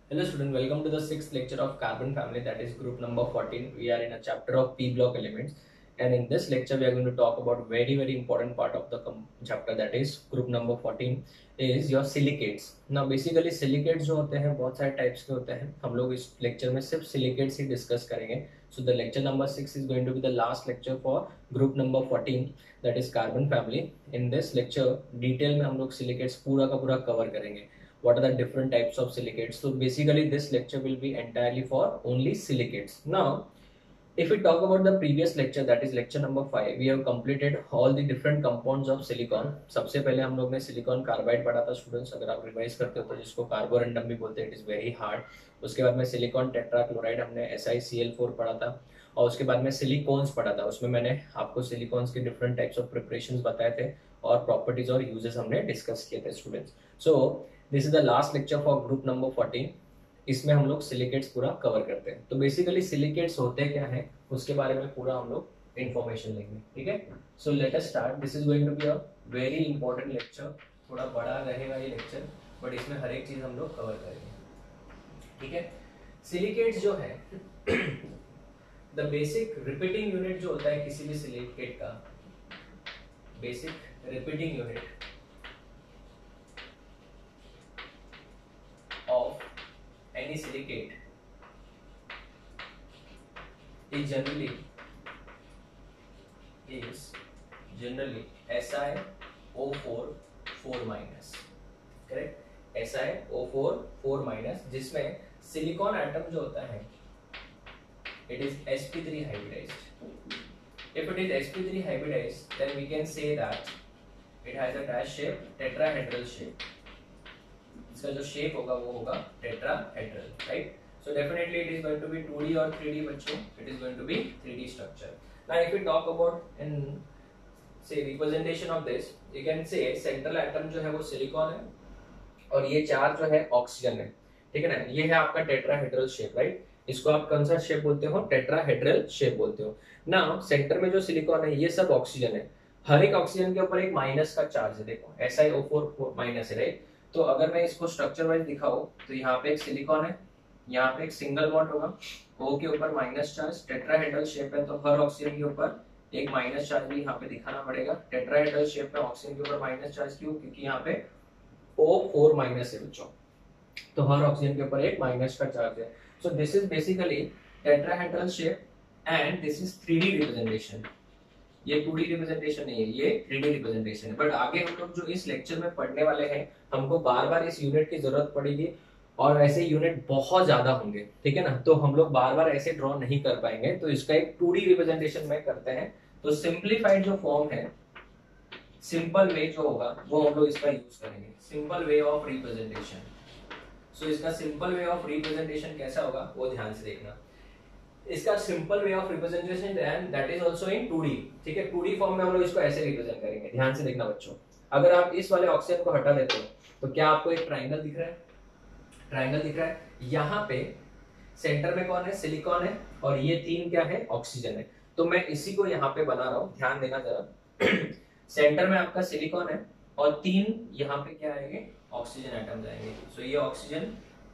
Hello student, welcome to the sixth lecture of carbon family, that is group number 14. We are in a chapter of p block elements, and in this lecture we are going to talk about very important part of the chapter, that is group number 14 is your silicates. Now basically silicates जो होते हैं बहुत सारे types के होते हैं, हम लोग इस लेक्चर में सिर्फ silicates ही डिस्कस करेंगे. So the lecture number 6 is going to be the last lecture for group number 14, that is carbon family. In this lecture detail में हम लोग silicates पूरा का पूरा कवर करेंगे. What are the different types of silicates? So basically this lecture will be entirely for only silicates. Now if we talk about the previous lecture, that is lecture number 5, we have completed all the different compounds of silicon. सबसे पहले हम लोग ने silicon carbide पढ़ा था students, अगर आप revise करते हो तो, जिसको कार्बोरेंडम भी बोलते हैं, इट इज वेरी हार्ड. उसके बाद में सिलिकॉन टेट्राक्लोराइड हमने SiCl4 पढ़ा था, और उसके बाद में सिलिकॉन्स पढ़ा था. उसमें मैंने आपको सिलिकॉन्स के डिफरेंट टाइप्स ऑफ प्रिपरेशंस बताए थे और प्रॉपर्टीज और यूजेस हमने डिस्कस किए थे students. So this is the last lecture for group number 14. इसमें हम लोग सिलिकेट्स पूरा कवर करते हैं. तो बेसिकली सिलिकेट्स होते क्या है उसके बारे में पूरा हम लोग इंफॉर्मेशन लेंगे. ठीक है, so let us start. This is going to be a very important lecture. थोड़ा बड़ा रहेगा ये लेक्चर, बट इसमें हर एक चीज हम लोग कवर करेंगे. ठीक है, सिलिकेट्स जो है द बेसिक रिपीटिंग यूनिट जो होता है किसी भी सिलिकेट का, basic repeating unit of any silicate is generally SiO4 4 minus. Correct, SiO4 4 minus, जिसमें सिलिकॉन एटम जो होता है it is sp3 hybridized. If it is sp3 hybridized, then we can say that it has a dash shape, tetrahedral shape. इसका जो shape होगा वो होगा tetrahedral, right. So definitely it is going to be 2D और 3D बच्चों, it is going to be 3D structure. Now if we talk about इन से representation of this, you can say central atom जो है वो silicon है और ये चार जो है ऑक्सीजन है. ठीक है ना, ये है आपका टेट्राहेड्रल शेप, राइट. इसको आप कौन सा शेप बोलते हो? टेट्राहेड्रल शेप बोलते हो. नाउ सेंटर में जो सिलिकॉन है ये सब ऑक्सीजन है. हर एक ऑक्सीजन के ऊपर एक माइनस का चार्ज है. देखो SiO4 माइनस है, राइट. तो अगर मैं इसको स्ट्रक्चर वाइज दिखाऊं तो यहाँ पे एक सिलिकॉन है, यहाँ पे एक सिंगल बॉन्ड होगा, O के ऊपर माइनस चार्ज. टेट्राहेड्रल शेप है तो हर ऑक्सीजन के ऊपर एक माइनस चार्ज भी यहाँ पे दिखाना पड़ेगा. टेट्राहेड्रल शेप में ऑक्सीजन के ऊपर माइनस चार्ज क्यों? क्योंकि यहाँ पे O4 माइनस है बच्चों, तो हर ऑक्सीजन के ऊपर एक माइनस का चार्ज है. So this is basically tetrahedral shape and this is 3D representation. ये 2D रिप्रेजेंटेशन नहीं है, ये 3D रिप्रेजेंटेशन है. बट आगे हम लोग जो इस लेक्चर में पढ़ने वाले हैं, हमको बार बार इस यूनिट की जरूरत पड़ेगी और ऐसे यूनिट बहुत ज्यादा होंगे. ठीक है ना, तो हम लोग बार बार ऐसे ड्रॉ नहीं कर पाएंगे, तो इसका एक 2D रिप्रेजेंटेशन में करते हैं. तो सिंप्लीफाइड जो फॉर्म है, सिंपल वे जो होगा वो हम लोग इसका यूज करेंगे, simple way of representation. So इसका सिंपल वे ऑफ रिप्रेजेंटेशन कैसा होगा वो ध्यान से देखना. इसका simple way of representation and that is also in 2D. ठीक है, 2D फॉर्म में हम लोग इसको ऐसे रिप्रेजेंट करेंगे. ध्यान से देखना बच्चों, अगर आप इस वाले ऑक्सीजन को हटा देते हो तो क्या आपको एक ट्रायंगल दिख रहा है? ट्रायंगल दिख रहा है. यहाँ पे सेंटर में कौन है? सिलिकॉन है, और ये तीन क्या है? ऑक्सीजन है. तो मैं इसी को यहाँ पे बना रहा हूँ, ध्यान देना जरा. सेंटर में आपका सिलिकॉन है और तीन यहाँ पे क्या आएंगे? ऑक्सीजन एटम आएंगे. सो ये ऑक्सीजन,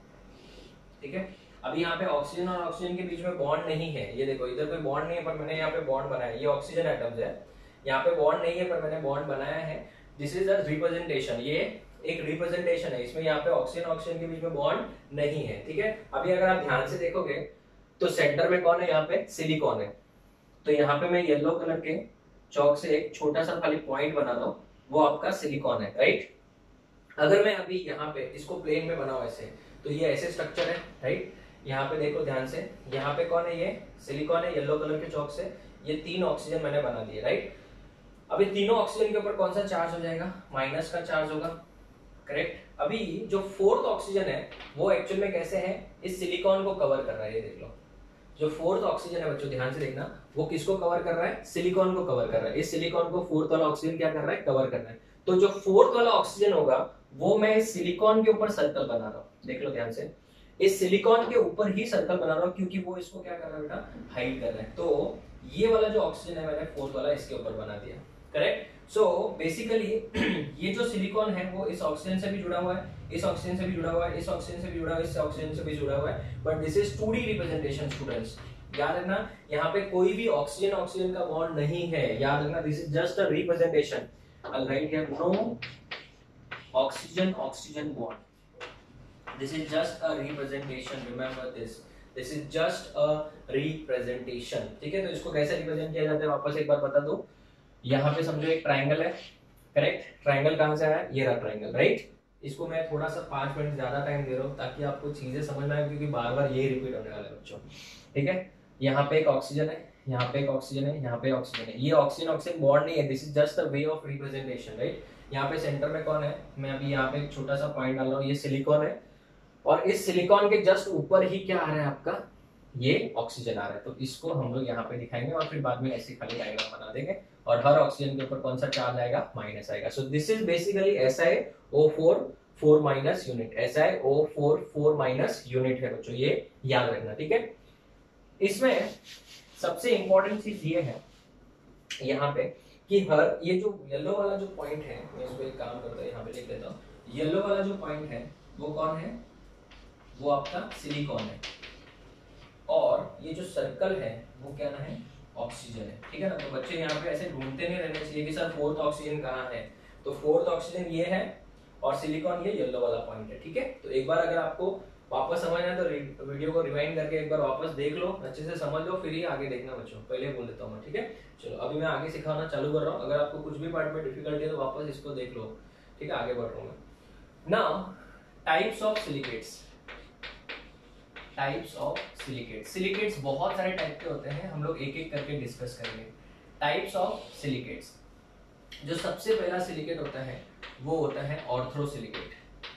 ठीक है. अभी यहाँ पे ऑक्सीजन और ऑक्सीजन के बीच में बॉन्ड नहीं है. ये देखो, इधर कोई बॉन्ड नहीं है पर मैंने यहाँ पे बॉन्ड बनाया है. ये ऑक्सीजन एटम्स है, यहाँ पे बॉन्ड नहीं है पर मैंने बॉन्ड बनाया है. दिस इज अ रिप्रेजेंटेशन, ये एक रिप्रेजेंटेशन है. इसमें यहाँ पे ऑक्सीजन ऑक्सीजन के बीच में बॉन्ड नहीं है. ठीक है, अभी अगर आप ध्यान से देखोगे तो सेंटर में कौन है? यहाँ पे सिलिकॉन है. तो यहाँ पे मैं येलो कलर के चौक से एक छोटा सा खाली पॉइंट बना रहा हूँ, वो आपका सिलिकॉन है, राइट. अगर मैं अभी यहाँ पे इसको प्लेन में बनाऊं ऐसे, तो ये ऐसे स्ट्रक्चर है, राइट. यहाँ पे देखो ध्यान से, यहाँ पे कौन है? ये सिलिकॉन है येलो कलर के चौक से. ये तीन ऑक्सीजन मैंने बना दिए, राइट. अभी तीनों ऑक्सीजन के ऊपर कौन सा चार्ज हो जाएगा? माइनस का चार्ज होगा, करेक्ट. अभी जो फोर्थ ऑक्सीजन है वो एक्चुअल में कैसे है? इस सिलिकॉन को कवर कर रहा है. ये देख लो, जो फोर्थ ऑक्सीजन है बच्चों ध्यान से देखना, वो किसको कवर कर रहा है? सिलिकॉन को कवर कर रहा है. इस सिलिकॉन को फोर्थ वाला ऑक्सीजन क्या कर रहा है? कवर कर रहा है. तो जो फोर्थ वाला ऑक्सीजन होगा वो मैं इस सिलिकॉन के ऊपर सर्कल बना रहा हूँ. देख लो ध्यान से, इस सिलिकॉन के ऊपर ही सर्कल बना रहा हूँ क्योंकि वो इसको क्या कर रहा है बेटा? हाइड कर रहा है. तो ये वाला जो ऑक्सीजन है मैंने फोर्थ वाला इसके ऊपर बना दिया, करेक्ट. सो बेसिकली ये जो सिलिकॉन है वो इस ऑक्सीजन से भी जुड़ा हुआ है, इस ऑक्सीजन से भी जुड़ा हुआ है, इस ऑक्सीजन से भी जुड़ा हुआ है, इस ऑक्सीजन से भी जुड़ा हुआ है, but this is 2D representation students. याद रखना यहाँ पे कोई भी ऑक्सीजन ऑक्सीजन का बॉन्ड नहीं है, याद रखना this is just a representation. I'll write here no oxygen oxygen bond. This is just a representation, remember this. This is just a representation. ठीक है, तो इसको कैसे रिप्रेजेंट किया जाता है वापस एक बार बता दो। यहाँ पे समझो एक ट्राइंगल है, करेक्ट। ट्राइंगल कहाँ से आया, ये रहा ट्राइंगल, राइट। इसको मैं थोड़ा सा 5 मिनट ज्यादा टाइम दे रहा हूँ ताकि आपको चीजें समझ में आए, क्योंकि बार बार ये रिपीट होने वाला है बच्चों। ठीक है, यहाँ पे एक ऑक्सीजन है, यहाँ पे एक ऑक्सीजन है, यहाँ पे ऑक्सीजन है। ये ऑक्सीजन ऑक्सीजन बॉन्ड नहीं है, this is just a way of representation, right. यहाँ पे सेंटर में कौन है, मैं अभी यहाँ पे एक छोटा सा पॉइंट डाल रहा हूँ, ये सिलिकॉन है, और इस सिलिकॉन के जस्ट ऊपर ही क्या आ रहा है आपका, ये ऑक्सीजन आ रहा है। तो इसको हम लोग यहाँ पे दिखाएंगे और फिर बाद में ऐसे खाली डायग्राम बना देंगे, और हर ऑक्सीजन के ऊपर कौन सा चार्ज आएगा, माइनस आएगा। So this is basically SiO4 4 minus unit, SiO4 4 minus unit है बच्चों, ये याद रखना, ठीक है। इसमें सबसे इंपॉर्टेंट चीज ये है यहाँ पे कि हर ये जो येलो वाला जो पॉइंट है, मैं इसको एक काम करता हूँ यहाँ पे लिख देता हूँ। येलो वाला जो पॉइंट है वो कौन है, वो आपका सिलिकॉन है, और ये जो सर्कल है वो क्या ना है, ऑक्सीजन है, ठीक है ना। तो बच्चे यहाँ पे ऐसे ढूंढते नहीं रहने चाहिए कि सर फोर्थ ऑक्सीजन कहाँ है, तो फोर्थ ऑक्सीजन ये है और सिलिकॉन ये येलो वाला पॉइंट है, ठीक है। तो एक बार अगर आपको वापस समझना है तो वीडियो को रिवाइंड करके एक बार वापस देख लो, अच्छे से समझ लो, फिर ही आगे देखना बच्चों, पहले बोल देता हूँ मैं, ठीक है। चलो अभी मैं आगे सिखाना चालू कर रहा हूँ, अगर आपको कुछ भी पार्ट में डिफिकल्टी है तो वापस इसको देख लो, ठीक है। आगे बढ़ रहा हूँ मैं। Now types of silicates, types of silicates. Silicates बहुत सारे टाइप के होते हैं, हम लोग एक एक करके डिस्कस करेंगे। टाइप्स ऑफ सिलिकेट्स, जो सबसे पहला सिलिकेट होता है वो होता है ऑर्थोसिलिकेट,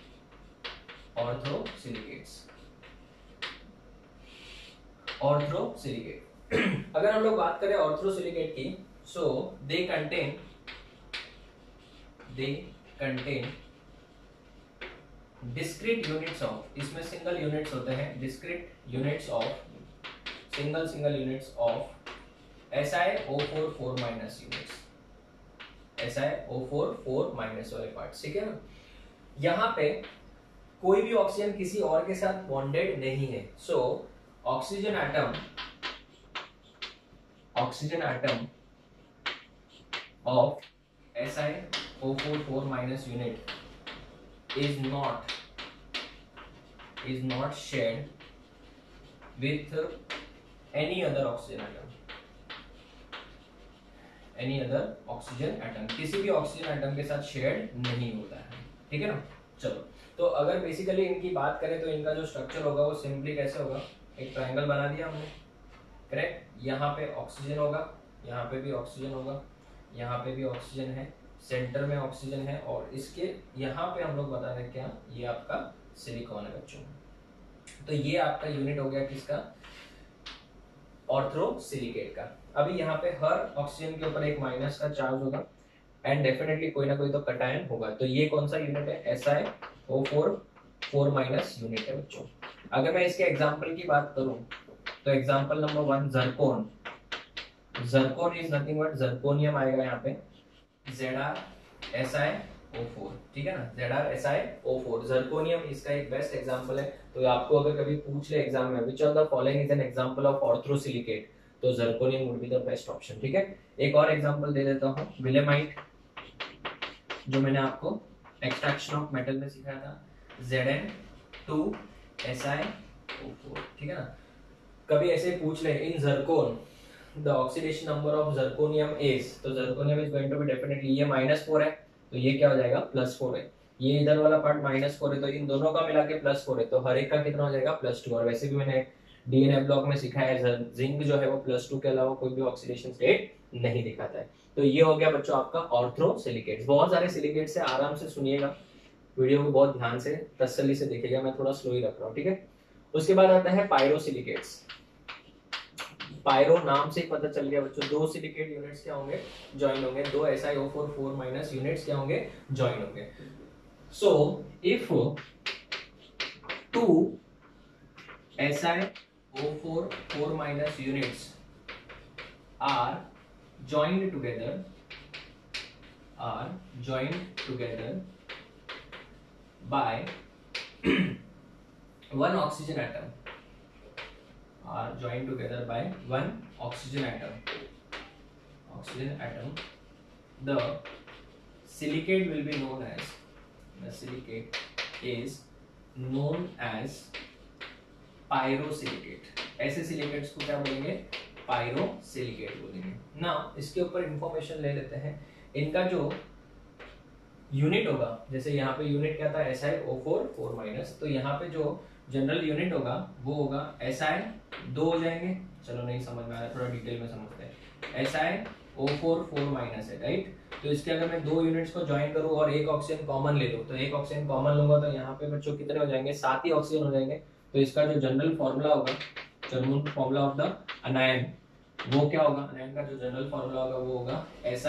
ऑर्थोसिलिकेट्स, ऑर्थोसिलिकेट। अगर हम लोग बात करें ऑर्थोसिलिकेट की, so they contain discrete units of, इसमें सिंगल यूनिट्स होते हैं, discrete units of, single units of SiO4 4 minus units, SiO4 4 minus वाले पार्ट्स, ठीक है ना। यहाँ पे कोई भी ऑक्सीजन किसी और के साथ बॉन्डेड नहीं है, सो oxygen atom of SiO4 4 minus unit is not shared with any other oxygen atom, किसी भी ऑक्सीजन एटम के साथ शेयर नहीं होता है, ठीक है ना। चलो, तो अगर बेसिकली इनकी बात करें तो इनका जो स्ट्रक्चर होगा वो सिंपली कैसे होगा, एक ट्रायंगल बना दिया हमने, करेक्ट। यहाँ पे ऑक्सीजन होगा, यहाँ पे भी ऑक्सीजन होगा, यहाँ पे भी ऑक्सीजन है, सेंटर में ऑक्सीजन है, और इसके यहाँ पे हम लोग बता रहे हैं क्या, ये आपका सिलिकॉन है बच्चों। तो ये आपका यूनिट हो गया किसका, ऑर्थोसिलिकेट का। अभी यहाँ पे हर ऑक्सीजन के ऊपर एक माइनस का चार्ज होगा, एंड डेफिनेटली कोई ना कोई तो कटायन होगा। तो ये कौन सा यूनिट है, SiO4 4 माइनस यूनिट है बच्चों। अगर मैं इसके एग्जाम्पल की बात करूं तो example number 1 zircon, zircon is nothing but zirconium आएगा यहाँ पे, ZrSiO4, ठीक है ना, ZrSiO4 जर्कोनियम इसका एक बेस्ट एग्जांपल है। तो आपको अगर कभी पूछ ले एग्जाम में which of the following is an example of orthosilicate, तो zirconium would be the best option, ठीक है। एक और एग्जांपल दे देता हूं, विलेमाइट, जो मैंने आपको एक्सट्रैक्शन ऑफ मेटल में सिखाया था, Zn2SiO4, ठीक है ना। कभी ऐसे पूछ ले इन जर्कोन the oxidation number of zirconium is, तो zirconium is going to be definitely, ये -4 है तो ये क्या हो जाएगा, +4 है। ये इधर वाला पार्ट -4 है तो इन दोनों का मिला के +4 है, तो हर एक का कितना हो जाएगा, +2। और वैसे भी मैंने डीएनए ब्लॉक में सिखाया है, जिंक जो है वो +2 के अलावा कोई भी ऑक्सीडेशन स्टेट नहीं दिखाता है। तो ये हो गया बच्चों आपका ऑर्थोसिलिकेट्स। बहुत सारे सिलिकेट्स है, आराम से सुनिएगा, वीडियो को बहुत ध्यान से तसल्ली से देखिएगा, मैं थोड़ा स्लो ही रख रहा हूँ, ठीक है। उसके बाद आता है पायरोसिलिकेट्स। पायरो नाम से ही पता चल गया बच्चों, दो सिलिकेट यूनिट्स क्या होंगे, ज्वाइन होंगे, दो SiO4 4 माइनस यूनिट्स क्या होंगे, ज्वाइन होंगे। So if 2 SiO4 4 minus units are joined together, are joined together by one oxygen atom, are joined together by one oxygen atom, the silicate will be known as, the silicate is known as pyrosilicate. ऐसे silicates को क्या बोलेंगे? Pyrosilicate बोलेंगे ना। इसके ऊपर information ले लेते हैं। इनका जो यूनिट होगा, जैसे यहाँ पे यूनिट क्या था SiO4 4-, तो यहाँ पे जो जनरल यूनिट होगा वो होगा Si 2 हो जाएंगे। चलो नहीं समझ में आ रहा, थोड़ा डिटेल में समझते हैं। SiO4 4- है, राइट। तो इसके अगर मैं 2 यूनिट्स को ज्वाइन करूँ और एक ऑक्सीजन कॉमन ले लूँ, तो एक ऑक्सीजन कॉमन लूंगा तो यहाँ पे बच्चों कितने हो जाएंगे? 7 ही ऑक्सीजन हो जाएंगे। तो इसका जो जनरल फॉर्मूला होगा, general formula of the anion, वो क्या होगा? अनायन का जो जनरल फॉर्मूला होगा वो होगा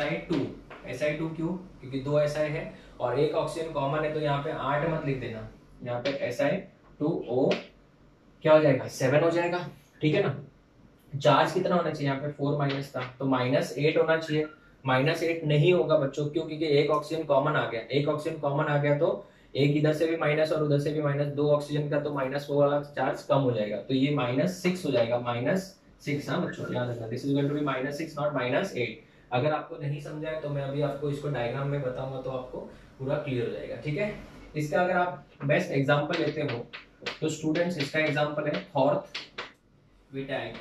Si2 क्यों? क्योंकि 2 Si है और एक ऑक्सीजन कॉमन है, तो यहाँ पे 8 मत लिख देना, यहाँ पे Si2O क्या हो जाएगा? 7 हो जाएगा, ठीक है ना। चार्ज कितना होना चाहिए? यहाँ पे 4- था तो -8 होना चाहिए। -8 नहीं होगा बच्चों, क्यों? क्योंकि एक ऑक्सीजन कॉमन आ गया, एक ऑक्सीजन कॉमन आ गया तो एक इधर से भी माइनस और उधर से भी माइनस, 2 ऑक्सीजन का तो माइनस वाला चार्ज कम हो जाएगा, तो ये -6 हो जाएगा, -6। हाँ बच्चों याद रखना, this is going to be -6 not -8। अगर आपको नहीं समझा है तो मैं अभी आपको इसको डायग्राम में बताऊंगा तो आपको पूरा क्लियर हो जाएगा, ठीक है। इसका अगर आप बेस्ट एग्जांपल लेते हो तो स्टूडेंट्स इसका एग्जांपल है ऑर्थविटाइट,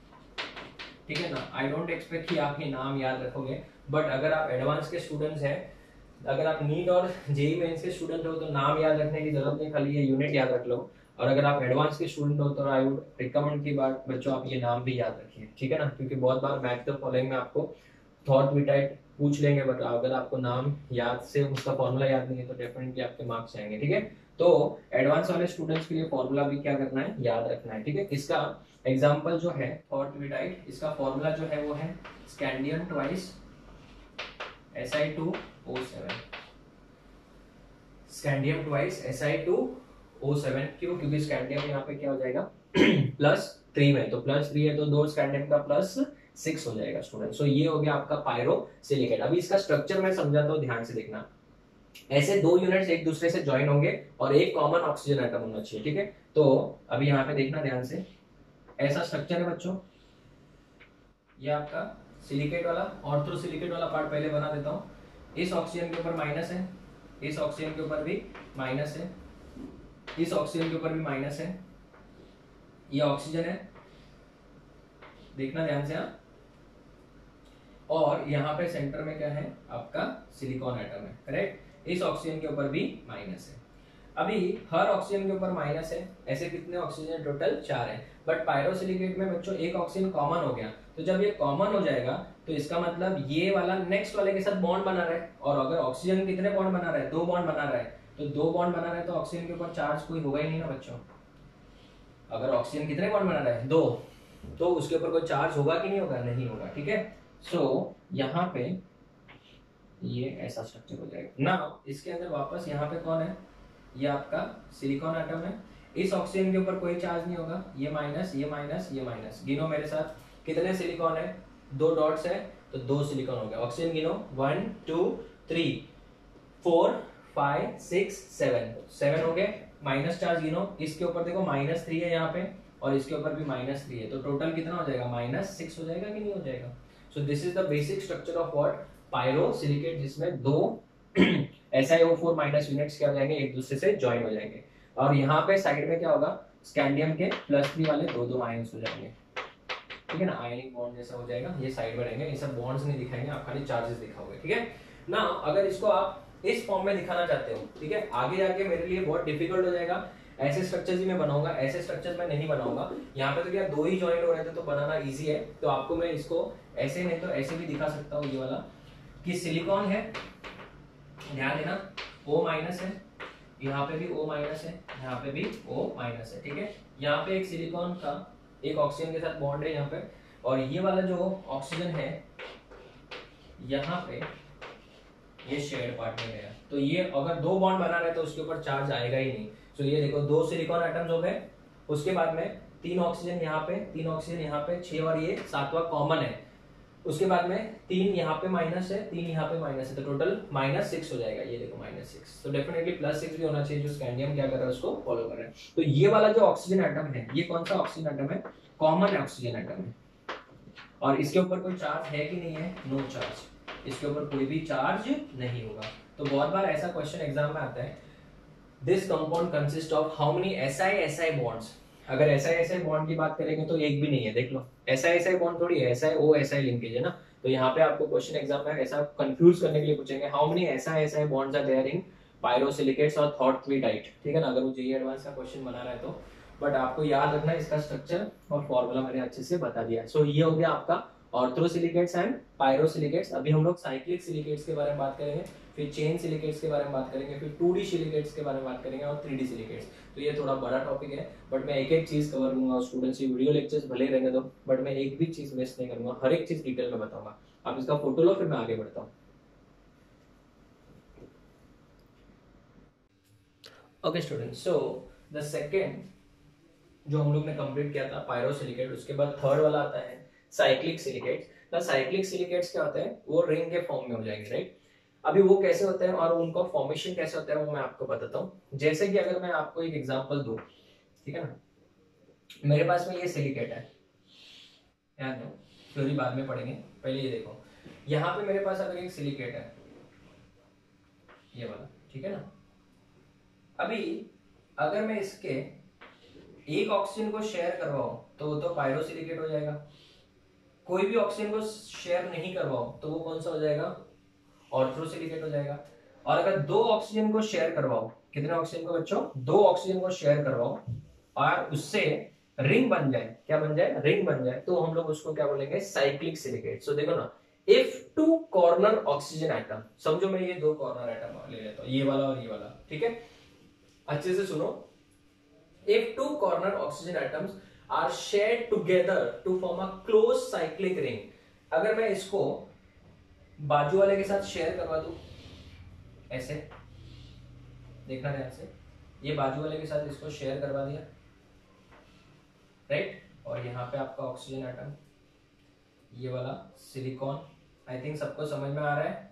ठीक है ना। आई डोंट एक्सपेक्ट कि आप ये नाम याद रखोगे, बट अगर आप एडवांस के स्टूडेंट्स हैं, अगर आप नीट और जेईई मेंस के स्टूडेंट हो तो नाम याद रखने की जरूरत नहीं, खाली ये यूनिट याद रख लो। और अगर आप एडवांस के स्टूडेंट हो तो आई वुड रिकमेंड की बात बच्चों आप ये नाम भी याद रखिए, ठीक है ना, क्योंकि बहुत बार मैथ द फॉलोइंग में आपको ऑर्थविटाइट पूछ लेंगे, बट अगर आपको नाम याद से उसका फॉर्मूला याद नहीं है तो डेफिनेटली आपके मार्क्स आएंगे, ठीक है। तो एडवांस वाले स्टूडेंट्स के लिए फॉर्मूला भी क्या करना है? याद रखना है, ठीक है। इसका एग्जांपल जो है ऑर्थविटाइट, इसका फॉर्मूला जो है वो है scandium twice Si2O7, scandium twice Si2O7 क्यों? क्योंकि स्कैंडियम यहाँ पे क्या हो जाएगा? +3 में, तो +3 है तो 2 स्कैंडियम का +6 हो जाएगा स्टूडेंट। सो ये हो गया आपका पायरोसिलिकेट। अभी इसका स्ट्रक्चर मैं समझाता हूँ, ध्यान से देखना। ऐसे 2 यूनिट्स एक दूसरे से ज्वाइन होंगे और एक कॉमन ऑक्सीजन एटम होना चाहिए, ठीक है। तो अभी यहाँ पे देखना ध्यान से, ऐसा स्ट्रक्चर है बच्चों, ये आपका सिलिकेट वाला, ऑर्थोसिलिकेट वाला पार्ट पहले बना देता हूँ। इस ऑक्सीजन के ऊपर माइनस है, इस ऑक्सीजन के ऊपर भी माइनस है, इस ऑक्सीजन के ऊपर भी माइनस है, ये ऑक्सीजन है, देखना ध्यान से। हाँ, और यहाँ पे सेंटर में क्या है? आपका सिलिकॉन एटम है, करेक्ट। इस ऑक्सीजन के ऊपर भी माइनस है। अभी हर ऑक्सीजन के ऊपर माइनस है, ऐसे कितने ऑक्सीजन? टोटल 4 है। बट पायरोसिलिकेट में बच्चों एक ऑक्सीजन कॉमन हो गया, तो जब ये कॉमन हो जाएगा तो इसका मतलब ये वाला नेक्स्ट वाले के साथ बॉन्ड बना रहा है। और अगर ऑक्सीजन कितने बॉन्ड बना रहा है? 2 बॉन्ड बना रहा है, तो 2 बॉन्ड बना रहा है तो ऑक्सीजन के ऊपर चार्ज कोई होगा ही नहीं ना बच्चों। अगर ऑक्सीजन कितने बॉन्ड बना रहा है? 2, तो उसके ऊपर कोई चार्ज होगा कि नहीं होगा? नहीं होगा, ठीक है। सो यहाँ पे ये ऐसा स्ट्रक्चर हो जाएगा ना। इसके अंदर वापस यहाँ पे कौन है? ये आपका सिलिकॉन एटम है। इस ऑक्सीजन के ऊपर कोई चार्ज नहीं होगा, ये माइनस, ये माइनस, ये माइनस। गिनो मेरे साथ, कितने सिलिकॉन है? 2 डॉट्स है तो 2 सिलिकॉन हो गया। ऑक्सीजन गिनो, 1 2 3 4 5 6 7 हो गए। माइनस चार्ज गिनो, इसके ऊपर देखो -3 है यहाँ पे और इसके ऊपर भी -3 है, तो टोटल कितना हो जाएगा? -6 हो जाएगा कि नहीं हो जाएगा? So this is the basic structure of what? Pyrosilicate, जिसमें 2 SiO4- यूनिट्स क्या हो जाएंगे? एक दूसरे से ज्वाइन हो जाएंगे। और यहाँ पे साइड में क्या होगा? स्कैंडियम के +3 वाले 2 आयंस हो जाएंगे, ठीक है ना। आयनिक बॉन्ड जैसा हो जाएगा, ये साइड में रहेंगे, ये सब बॉन्ड्स नहीं दिखाएंगे, आप खाली चार्जेस दिखाओगे, ठीक है ना। अगर इसको आप इस फॉर्म में दिखाना चाहते हो, ठीक है, आगे जाके मेरे लिए बहुत डिफिकल्ट हो जाएगा। ऐसे स्ट्रक्चर्स ही मैं बनाऊंगा, ऐसे स्ट्रक्चर्स मैं नहीं बनाऊंगा। यहाँ पे तो क्या 2 ही ज्वाइन हो रहे थे तो बनाना इजी है, तो आपको मैं इसको ऐसे नहीं तो ऐसे भी दिखा सकता हूँ। ये वाला कि सिलिकॉन है, ध्यान देना, O- है, यहाँ पे भी O- है, यहाँ पे भी O- है, ठीक है। यहाँ पे एक सिलिकॉन का एक ऑक्सीजन के साथ बॉन्ड है यहाँ पे, और ये वाला जो ऑक्सीजन है यहाँ पे ये शेड पार्ट में गया, तो ये अगर 2 बॉन्ड बना रहे तो उसके ऊपर चार्ज आएगा ही नहीं। तो ये देखो 2 सिलिकॉन एटम्स हो गए, उसके बाद में 3 ऑक्सीजन यहाँ पे, 3 ऑक्सीजन यहाँ पे, 6 और ये 7वां कॉमन है। उसके बाद में 3 यहाँ पे माइनस है, 3 यहाँ पे माइनस है, तो टोटल -6 हो जाएगा। ये देखो -6, तो डेफिनेटली +6 भी होना चाहिए, जो स्कैंडियम क्या कर रहा है उसको फॉलो कर रहा है। तो ये वाला जो ऑक्सीजन एटम है, ये कौन सा ऑक्सीजन एटम है? कॉमन ऑक्सीजन एटम है। और इसके ऊपर कोई चार्ज है कि नहीं है? नो चार्ज, इसके ऊपर कोई भी चार्ज नहीं होगा। तो बहुत बार ऐसा क्वेश्चन एग्जाम में आता है, this compound consist of how many SI bonds. अगर SI बॉन्ड की बात करेंगे तो एक भी नहीं है, देख लो। SI बॉन्ड थोड़ी है, SiO SI लिंकेज है ना। तो यहाँ पे आपको क्वेश्चन एग्जाम में ऐसा कंफ्यूज करने के लिए पूछेंगे, how many SI bonds are there in pyrosilicates और थॉर्टवीटाइट, ठीक है ना, अगर वो जेईई एडवांस का क्वेश्चन बना रहा है तो। बट आपको याद रखना इसका स्ट्रक्चर और फॉर्मूला मैंने अच्छे से बता दिया है। सो ये हो गया आपका ऑर्थोसिलिकेट्स एंड पायरोसिलिकेट्स। अभी हम लोग साइक्लिक सिलिकेट्स के बारे में बात करेंगे, फिर चेन सिलिकेट्स के बारे में बात करेंगे, फिर 2D सिलिकेट्स के बारे में बात करेंगे और 3D सिलिकेट्स। तो ये थोड़ा बड़ा टॉपिक है, बट मैं एक एक चीज कवर करूंगा। स्टूडेंट्स, ये वीडियो लेक्चर्स भले रहेंगे दो, बट मैं एक भी चीज मिस नहीं करूंगा, हर एक चीज डिटेल में बताऊंगा। आप इसका फोटो लो, फिर मैं आगे बढ़ता हूँ। Okay students, so the second जो हम लोग ने कंप्लीट किया था पायरोसिलिकेट, उसके बाद थर्ड वाला आता है cyclic silicates. The cyclic silicates क्या होते हैं? वो रिंग के फॉर्म में हो जाएंगे, राइट। अभी वो कैसे होते हैं और उनका फॉर्मेशन कैसे होता है वो मैं आपको बताता हूँ। जैसे कि अगर मैं आपको एक एग्जांपल दूं, ठीक है ना, मेरे पास में ये सिलिकेट है, ध्यान दो, थ्योरी बाद में पढ़ेंगे, पहले ये देखो। यहाँ पे मेरे पास अगर एक सिलिकेट है, ये वाला, ठीक है ना। अभी अगर मैं इसके एक ऑक्सीजन को शेयर करवाऊं तो वो तो पायरोसिलिकेट हो जाएगा। कोई भी ऑक्सीजन को शेयर नहीं करवाऊं तो वो कौन सा हो जाएगा? ऑर्थोसिलिकेट हो जाएगा। और अगर 2 ऑक्सीजन को शेयर करवाओ, कितने ऑक्सीजन को बच्चों? 2 ऑक्सीजन को शेयर करवाओ और उससे रिंग बन जाए, क्या बन जाए? रिंग बन जाए, तो हम लोग उसको क्या बोलेंगे? Cyclic silicate. सो देखो ना, इफ 2 कॉर्नर ऑक्सीजन एटम, समझो मैं ये 2 कॉर्नर एटम ले लेता हूं, ये वाला और ये वाला, ठीक है, अच्छे से सुनो। If 2 corner oxygen atoms are shared together to form a closed cyclic ring, अगर मैं इसको बाजू वाले के साथ शेयर करवा दूं, ऐसे देखना ध्यान से, ये बाजू वाले के साथ इसको शेयर करवा दिया, राइट, और यहाँ पे आपका ऑक्सीजन एटम, ये वाला सिलिकॉन, आई थिंक सबको समझ में आ रहा है,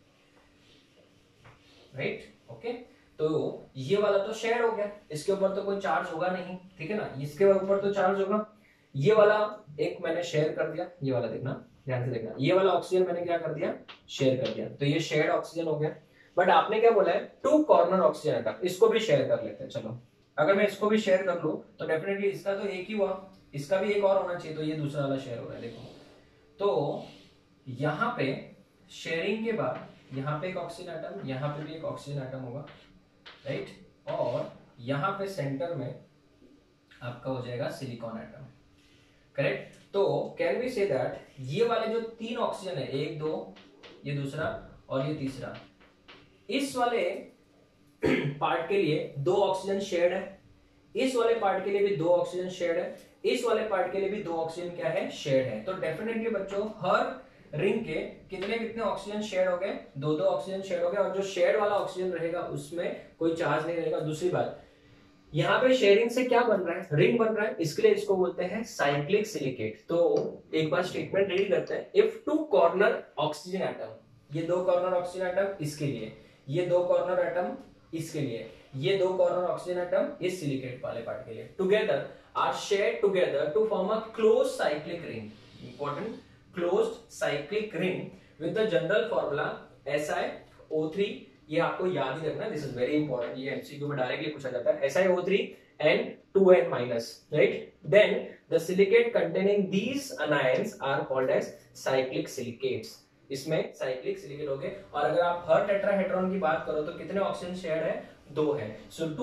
राइट, ओके। तो ये वाला तो शेयर हो गया, इसके ऊपर तो कोई चार्ज होगा नहीं, ठीक है ना, इसके ऊपर तो चार्ज होगा। ये वाला एक मैंने शेयर कर दिया, ये वाला देखना, ध्यान से देखना, ये वाला ऑक्सीजन मैंने क्या कर दिया? शेयर कर दिया, तो ये शेयर्ड ऑक्सीजन हो गया। बट आपने क्या बोला है? 2 कॉर्नर ऑक्सीजन एटम, इसको भी शेयर कर लेते हैं। चलो, अगर मैं इसको भी शेयर कर लूं तो डेफिनेटली इसका तो एक ही हुआ, इसका भी एक और होना चाहिए, तो ये दूसरा वाला शेयर हो रहा है, देखो। तो यहाँ पे शेयरिंग के बाद यहाँ पे एक ऑक्सीजन एटम, यहाँ पे भी एक ऑक्सीजन एटम होगा, राइट, और यहाँ पे सेंटर में आपका हो जाएगा सिलिकॉन एटम, करेक्ट। तो कैन वी से दैट ये वाले जो 3 ऑक्सीजन है, 1 2, ये दूसरा और ये तीसरा, इस वाले पार्ट के लिए 2 ऑक्सीजन शेयर्ड है, इस वाले पार्ट के लिए भी 2 ऑक्सीजन शेयर्ड है, इस वाले पार्ट के लिए भी 2 ऑक्सीजन क्या है? शेयर्ड है। तो डेफिनेटली बच्चों हर रिंग के कितने कितने ऑक्सीजन शेयर हो गए? 2 ऑक्सीजन शेयर हो गए, और जो शेयर वाला ऑक्सीजन रहेगा उसमें कोई चार्ज नहीं रहेगा। दूसरी बात, यहाँ पे शेयरिंग से क्या बन रहा है? रिंग बन रहा है, इसके लिए इसको बोलते हैं साइक्लिक सिलिकेट। तो एक बार स्टेटमेंट रीड करते हैं, इफ 2 कॉर्नर ऑक्सीजन एटम, ये 2 कॉर्नर ऑक्सीजन एटम इसके लिए, ये 2 कॉर्नर एटम इसके लिए, ये 2 कॉर्नर ऑक्सीजन एटम इस सिलिकेट वाले पार्ट के लिए, together are shared together to form a close cyclic ring, important, closed cyclic ring with the general formula SiO3, ये आपको याद ही रखना, दिस इज वेरी इंपॉर्टेंट, ये एमसीक्यू में डायरेक्टली पूछा जाता है, SiO3 and 2N-, right? Then the silicate containing these anions are called as cyclic silicates. इसमें साइक्लिक सिलिकेट हो गए। और अगर आप हर टेट्राहेड्रॉन की बात करो तो कितने ऑक्सीजन शेयर है? 2 है। सो 2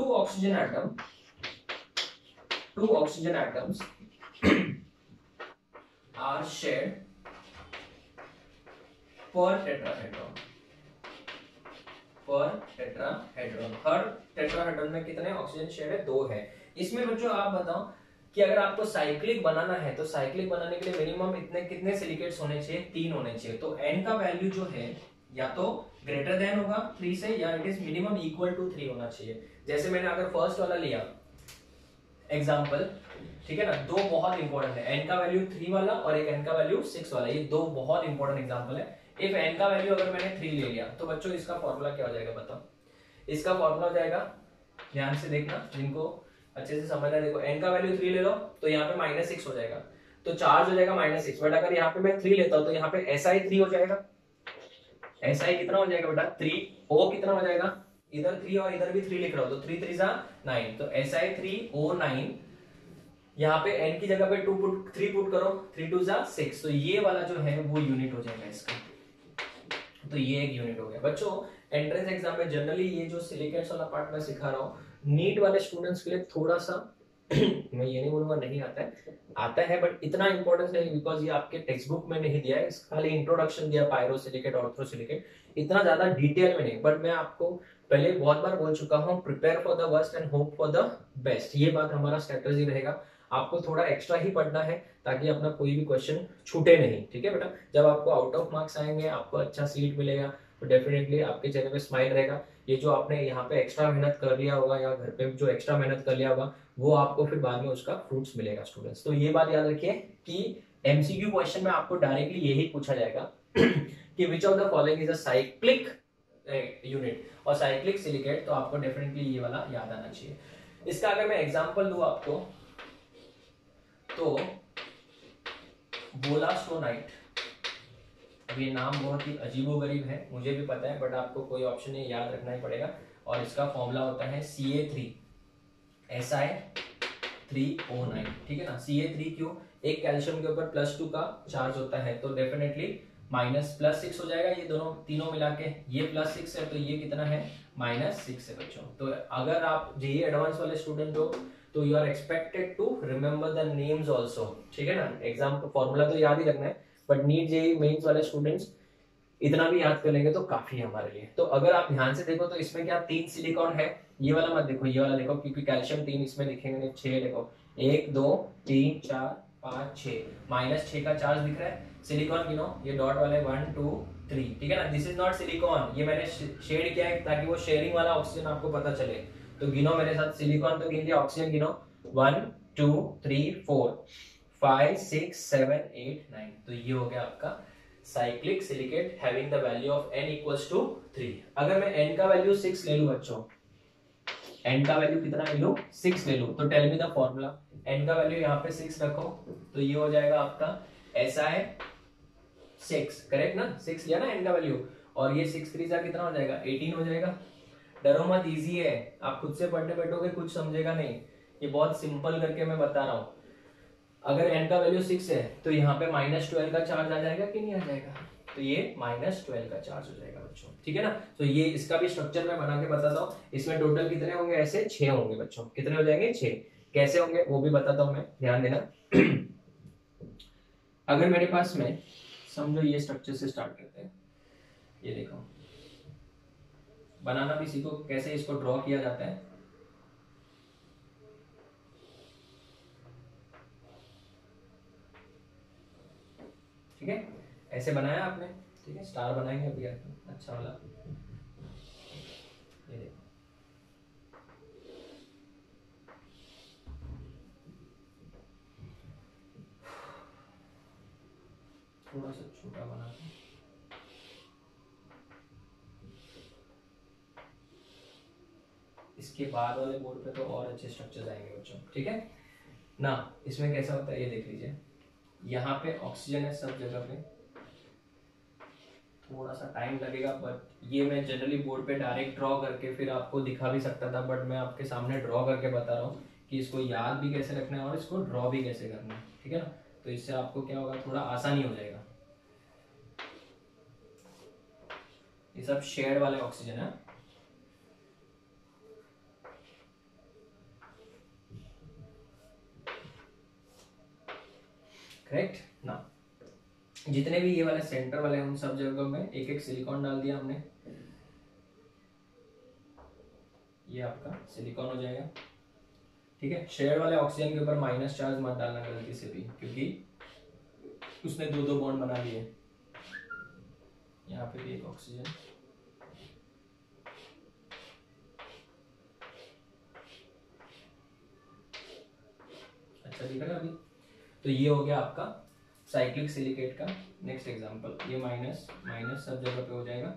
oxygen atoms are shared per tetrahedron, हर टेट्राहेड्रॉन में कितने ऑक्सीजन शेयर है? 2 है। इसमें बच्चों आप बताओ कि अगर आपको साइक्लिक बनाना है तो साइक्लिक बनाने के लिए मिनिमम इतने कितने सिलिकेट्स होने चाहिए? 3 होने चाहिए। तो n का वैल्यू जो है या तो ग्रेटर देन होगा 3 से, या it is minimum equal to 3 होना चाहिए। जैसे मैंने अगर फर्स्ट वाला लिया एग्जाम्पल, ठीक है ना, दो बहुत इंपॉर्टेंट है, एन का वैल्यू 3 वाला और एक एन का वैल्यू 6 वाला, ये दो बहुत इंपॉर्टेंट एग्जाम्पल है। इफ एन का वैल्यू अगर मैंने 3 ले लिया तो बच्चों इसका फॉर्मूला क्या हो जाएगा बताओ, इसका फॉर्मूला हो जाएगा, ध्यान से देखना जिनको अच्छे से समझना है, देखो एन का वैल्यू 3 ले लो तो यहाँ पे -6 हो जाएगा, तो चार्ज हो जाएगा -6, बट अगर यहाँ पे मैं 3 लेता हूँ तो यहाँ पे SI 3 हो जाएगा, SI कितना हो जाएगा बेटा 3, O कितना हो जाएगा, इधर 3 और इधर भी 3 लिख रहा हूँ तो 3 3 9, तो SI 3 O 9, यहाँ पे n की जगह पे 3 पुट करो, 3 2 6, तो ये वाला जो है वो यूनिट हो जाएगा इसका, तो ये एक यूनिट हो गया। बच्चों एंट्रेंस एग्जाम में जनरली ये जो सिलिकेट्स वाला पार्ट मैं सिखा रहा हूँ, नीट वाले स्टूडेंट्स के लिए थोड़ा सा मैं ये नहीं बोलूंगा नहीं आता है, आता है बट इतना इंपॉर्टेंस नहीं, बिकॉज ये आपके टेक्स्ट बुक में नहीं दिया है, खाली इंट्रोडक्शन दिया पायरोसिलिकेट ऑर्थोसिलिकेट, इतना ज्यादा डिटेल में नहीं, बट मैं आपको पहले बहुत बार बोल चुका हूँ, prepare for the worst and hope for the best, ये बात हमारा स्ट्रेटेजी रहेगा। आपको थोड़ा एक्स्ट्रा ही पढ़ना है ताकि अपना कोई भी क्वेश्चन छूटे नहीं, ठीक है बेटा। जब आपको आउट ऑफ मार्क्स आएंगे, आपको अच्छा सीट मिलेगा, तो डेफिनेटली आपके चेहरे पे स्माइल रहेगा। ये जो आपने यहाँ पे एक्स्ट्रा मेहनत कर लिया होगा या घर पे जो एक्स्ट्रा मेहनत कर लिया होगा, वो आपको फिर बाद में उसका फ्रूट्स मिलेगा स्टूडेंट्स। तो ये बात याद रखिए कि एमसीक्यू क्वेश्चन में आपको डायरेक्टली यही पूछा जाएगा कि which of the following is a cyclic unit और साइक्लिक सिलिकेट, तो आपको डेफिनेटली ये वाला याद आना चाहिए। इसका अगर मैं एग्जांपल दूं आपको तो वोलास्टोनाइट, अब ये नाम बहुत ही अजीबोगरीब है, मुझे भी पता है, बट आपको कोई ऑप्शन नहीं, याद रखना ही पड़ेगा, और इसका फॉर्मूला होता है Ca3 Si3O9, ठीक है ना। Ca3 क्यों, एक कैल्शियम के ऊपर +2 का चार्ज होता है, तो डेफिनेटली -+6 हो जाएगा, ये दोनों तीनों मिला के, ये +6 है तो ये कितना है -6 है बच्चों। तो अगर आप जेईई एडवांस वाले स्टूडेंट हो तो you are expected to remember the names also, ठीक है ना। एग्जाम का फॉर्मूला तो याद ही रखना है, बट नीट जेईई मेंस वाले स्टूडेंट्स इतना भी याद कर लेंगे तो काफी है हमारे लिए। तो अगर आप ध्यान से देखो तो इसमें क्या 3 सिलिकॉन है, ये वाला मत देखो, ये वाला देखो, क्योंकि कैल्शियम 3 इसमें लिखेंगे नहीं, 6 देखो, 1 2 3 4 5 6, -6 का चार्ज दिख रहा है। सिलिकॉन गिनो, ये डॉट वाले 1 2 3, ठीक है ना। दिस इज नॉट सिलिकॉन, ये मैंने शेड किया है ताकि वो शेयरिंग वाला ऑक्सीजन आपको पता चले। तो गिनो मेरे साथ, सिलिकॉन तो गिन लिया, ऑक्सीजन गिनो, 1 2 3 4 5 6 7 8 9, तो ये हो गया आपका cyclic silicate having the value of n equals to 3। अगर मैं n का वैल्यू 6 ले लूं बच्चों, n का वैल्यू कितना ले लूं 6 ले लूं, तो tell me the formula, n का वैल्यू यहाँ पे 6 रखो, तो ये हो जाएगा आपका Si6, करेक्ट ना, 6 लिया ना n का वैल्यू, और ये 6 3 जा कितना हो जाएगा 18 हो जाएगा। डरो मत, इजी है, आप खुद से पढ़ने बैठोगे कुछ समझेगा नहीं, ये बहुत सिंपल करके मैं बता रहा हूँ। अगर n का वैल्यू 6 है तो यहाँ पे -12 का चार्ज आ जाएगा कि नहीं आ जाएगा, तो ये -12 का चार्ज हो जाएगा बच्चों, ठीक है ना। तो ये इसका भी स्ट्रक्चर मैं बना के बताता हूँ, इसमें टोटल कितने होंगे, ऐसे 6 होंगे बच्चों, कितने हो जाएंगे 6, कैसे होंगे वो भी बताता हूँ मैं, ध्यान देना। अगर मेरे पास में समझो ये स्ट्रक्चर से स्टार्ट करते हैं, ये देखो, बनाना भी सीखो कैसे इसको ड्रॉ किया जाता है। ठीक है, ऐसे बनाया आपने, ठीक है, स्टार बनाएंगे अभी अच्छा वाला, ये देखो, थोड़ा सा छोटा बना, इसके बाद वाले बोर्ड पे तो और अच्छे स्ट्रक्चर्स आएंगे बच्चों, ठीक है ना। इसमें कैसा होता है ये देख लीजिए, यहाँ पे ऑक्सीजन है सब जगह पे, थोड़ा सा टाइम लगेगा, बट ये मैं जनरली बोर्ड पे डायरेक्ट ड्रॉ करके फिर आपको दिखा भी सकता था, बट मैं आपके सामने ड्रॉ करके बता रहा हूँ कि इसको याद भी कैसे रखना है और इसको ड्रॉ भी कैसे करना है, ठीक है ना। तो इससे आपको क्या होगा, थोड़ा आसानी हो जाएगा। ये सब शेड वाले ऑक्सीजन है, करेक्ट ना। जितने भी ये वाले सेंटर वाले उन सब जगहों में एक एक सिलिकॉन डाल दिया हमने, ये आपका सिलिकॉन हो जाएगा, ठीक है। शेयर वाले ऑक्सीजन के ऊपर माइनस चार्ज मत डालना गलती से भी, क्योंकि उसने दो दो बॉन्ड बना लिए। यहाँ पे भी एक ऑक्सीजन, अच्छा दिख रहा है अभी। तो ये हो गया आपका साइक्लिक सिलिकेट का नेक्स्ट एग्जांपल। ये माइनस माइनस सब जगह पे हो जाएगा।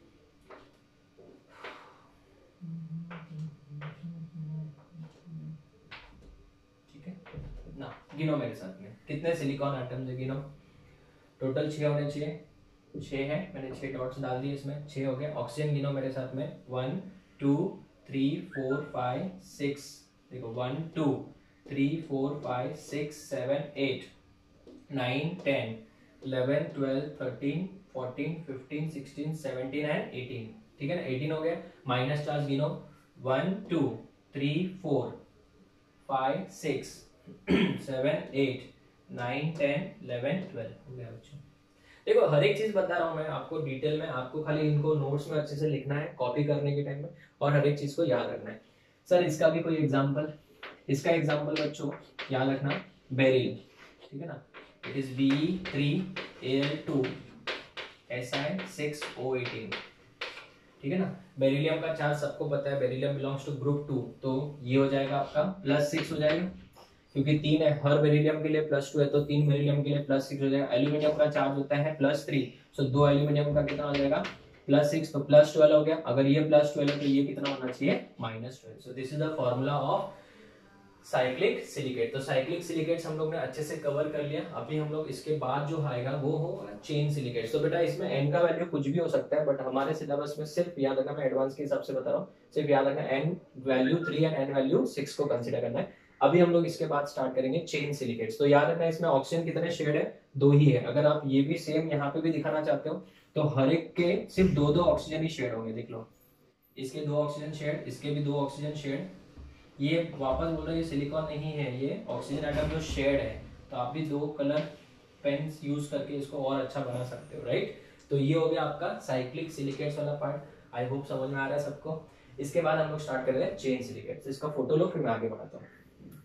ठीक है ना, गिनो मेरे साथ में कितने सिलिकॉन एटम्स है, गिनो। टोटल 6 होने चाहिए, 6 है, मैंने 6 डॉट्स डाल दिए इसमें, 6 हो गए। ऑक्सीजन गिनो मेरे साथ में, 1 2 3 4 5 6, देखो 1 2 3 4 5 6 7 8 9 10 11 12 13 14 15 16 17 एंड 18। ठीक है ना, 18 हो गया। माइनस चार्ज गिनो, 1 2 3 4 5 6 7 8 9 10 11 12 हो गया बच्चों। देखो हर एक चीज बता रहा हूँ मैं आपको डिटेल में, आपको खाली इनको नोट्स में अच्छे से लिखना है कॉपी करने के टाइम में, और हर एक चीज को याद रखना है। सर इसका भी कोई एग्जांपल, इसका एग्जांपल बच्चों याद रखना, बेरिल। ठीक है ना, इट इज Be3Al2 Si6O18। ठीक है ना, बेरिलियम का चार्ज सबको पता है, बेरिलियम बिलोंग्स टू ग्रुप 2, तो ये हो जाएगा आपका +6 हो जाएगा, क्योंकि 3 है, हर बेरिलियम के लिए +2 है, तो 3 बेरिलियम के लिए +6 हो जाएगा। एल्यूमिनियम का चार्ज होता है +3, सो 2 एल्यूमिनियम का कितना हो जाएगा, +6, तो +12 हो गया। अगर ये +12 है तो ये कितना होना चाहिए, -12। So this is the formula of cyclic silicate. तो साइक्लिक सिलिकेट्स हम लोग ने अच्छे से कवर कर लिया। अभी हम लोग इसके बाद जो आएगा वो होगा चेन सिलिकेट्स। तो बेटा इसमें n का वैल्यू कुछ भी हो सकता है, बट हमारे सिलेबस में सिर्फ याद रखना, मैं एडवांस के हिसाब से बता रहा हूँ, सिर्फ याद रखना n value 3 and n value 6 को कंसीडर करना है। अभी हम लोग इसके बाद स्टार्ट करेंगे चेन सिलिकेट्स। तो याद रखना इसमें ऑक्सीजन कितने शेड है, 2 ही है। अगर आप ये भी सेम यहाँ पे भी दिखाना चाहते हो तो हर एक के सिर्फ 2 ऑक्सीजन ही शेड होंगे। देख लो, इसके 2 ऑक्सीजन शेड, इसके भी 2 ऑक्सीजन शेड। ये वापस बोल रहे ये सिलिकॉन नहीं है, ये ऑक्सीजन एटम जो शेड है। तो आप भी 2 कलर पेन्स यूज करके इसको और अच्छा बना सकते हो, राइट। तो ये हो गया आपका साइक्लिक सिलिकेट्स वाला पार्ट। आई होप समझ में आ रहा है सबको। इसके बाद हम लोग स्टार्ट कर रहे हैं चेन सिलिकेट्स। इसका फोटो लो, फिर मैं आगे बढ़ाता हूँ।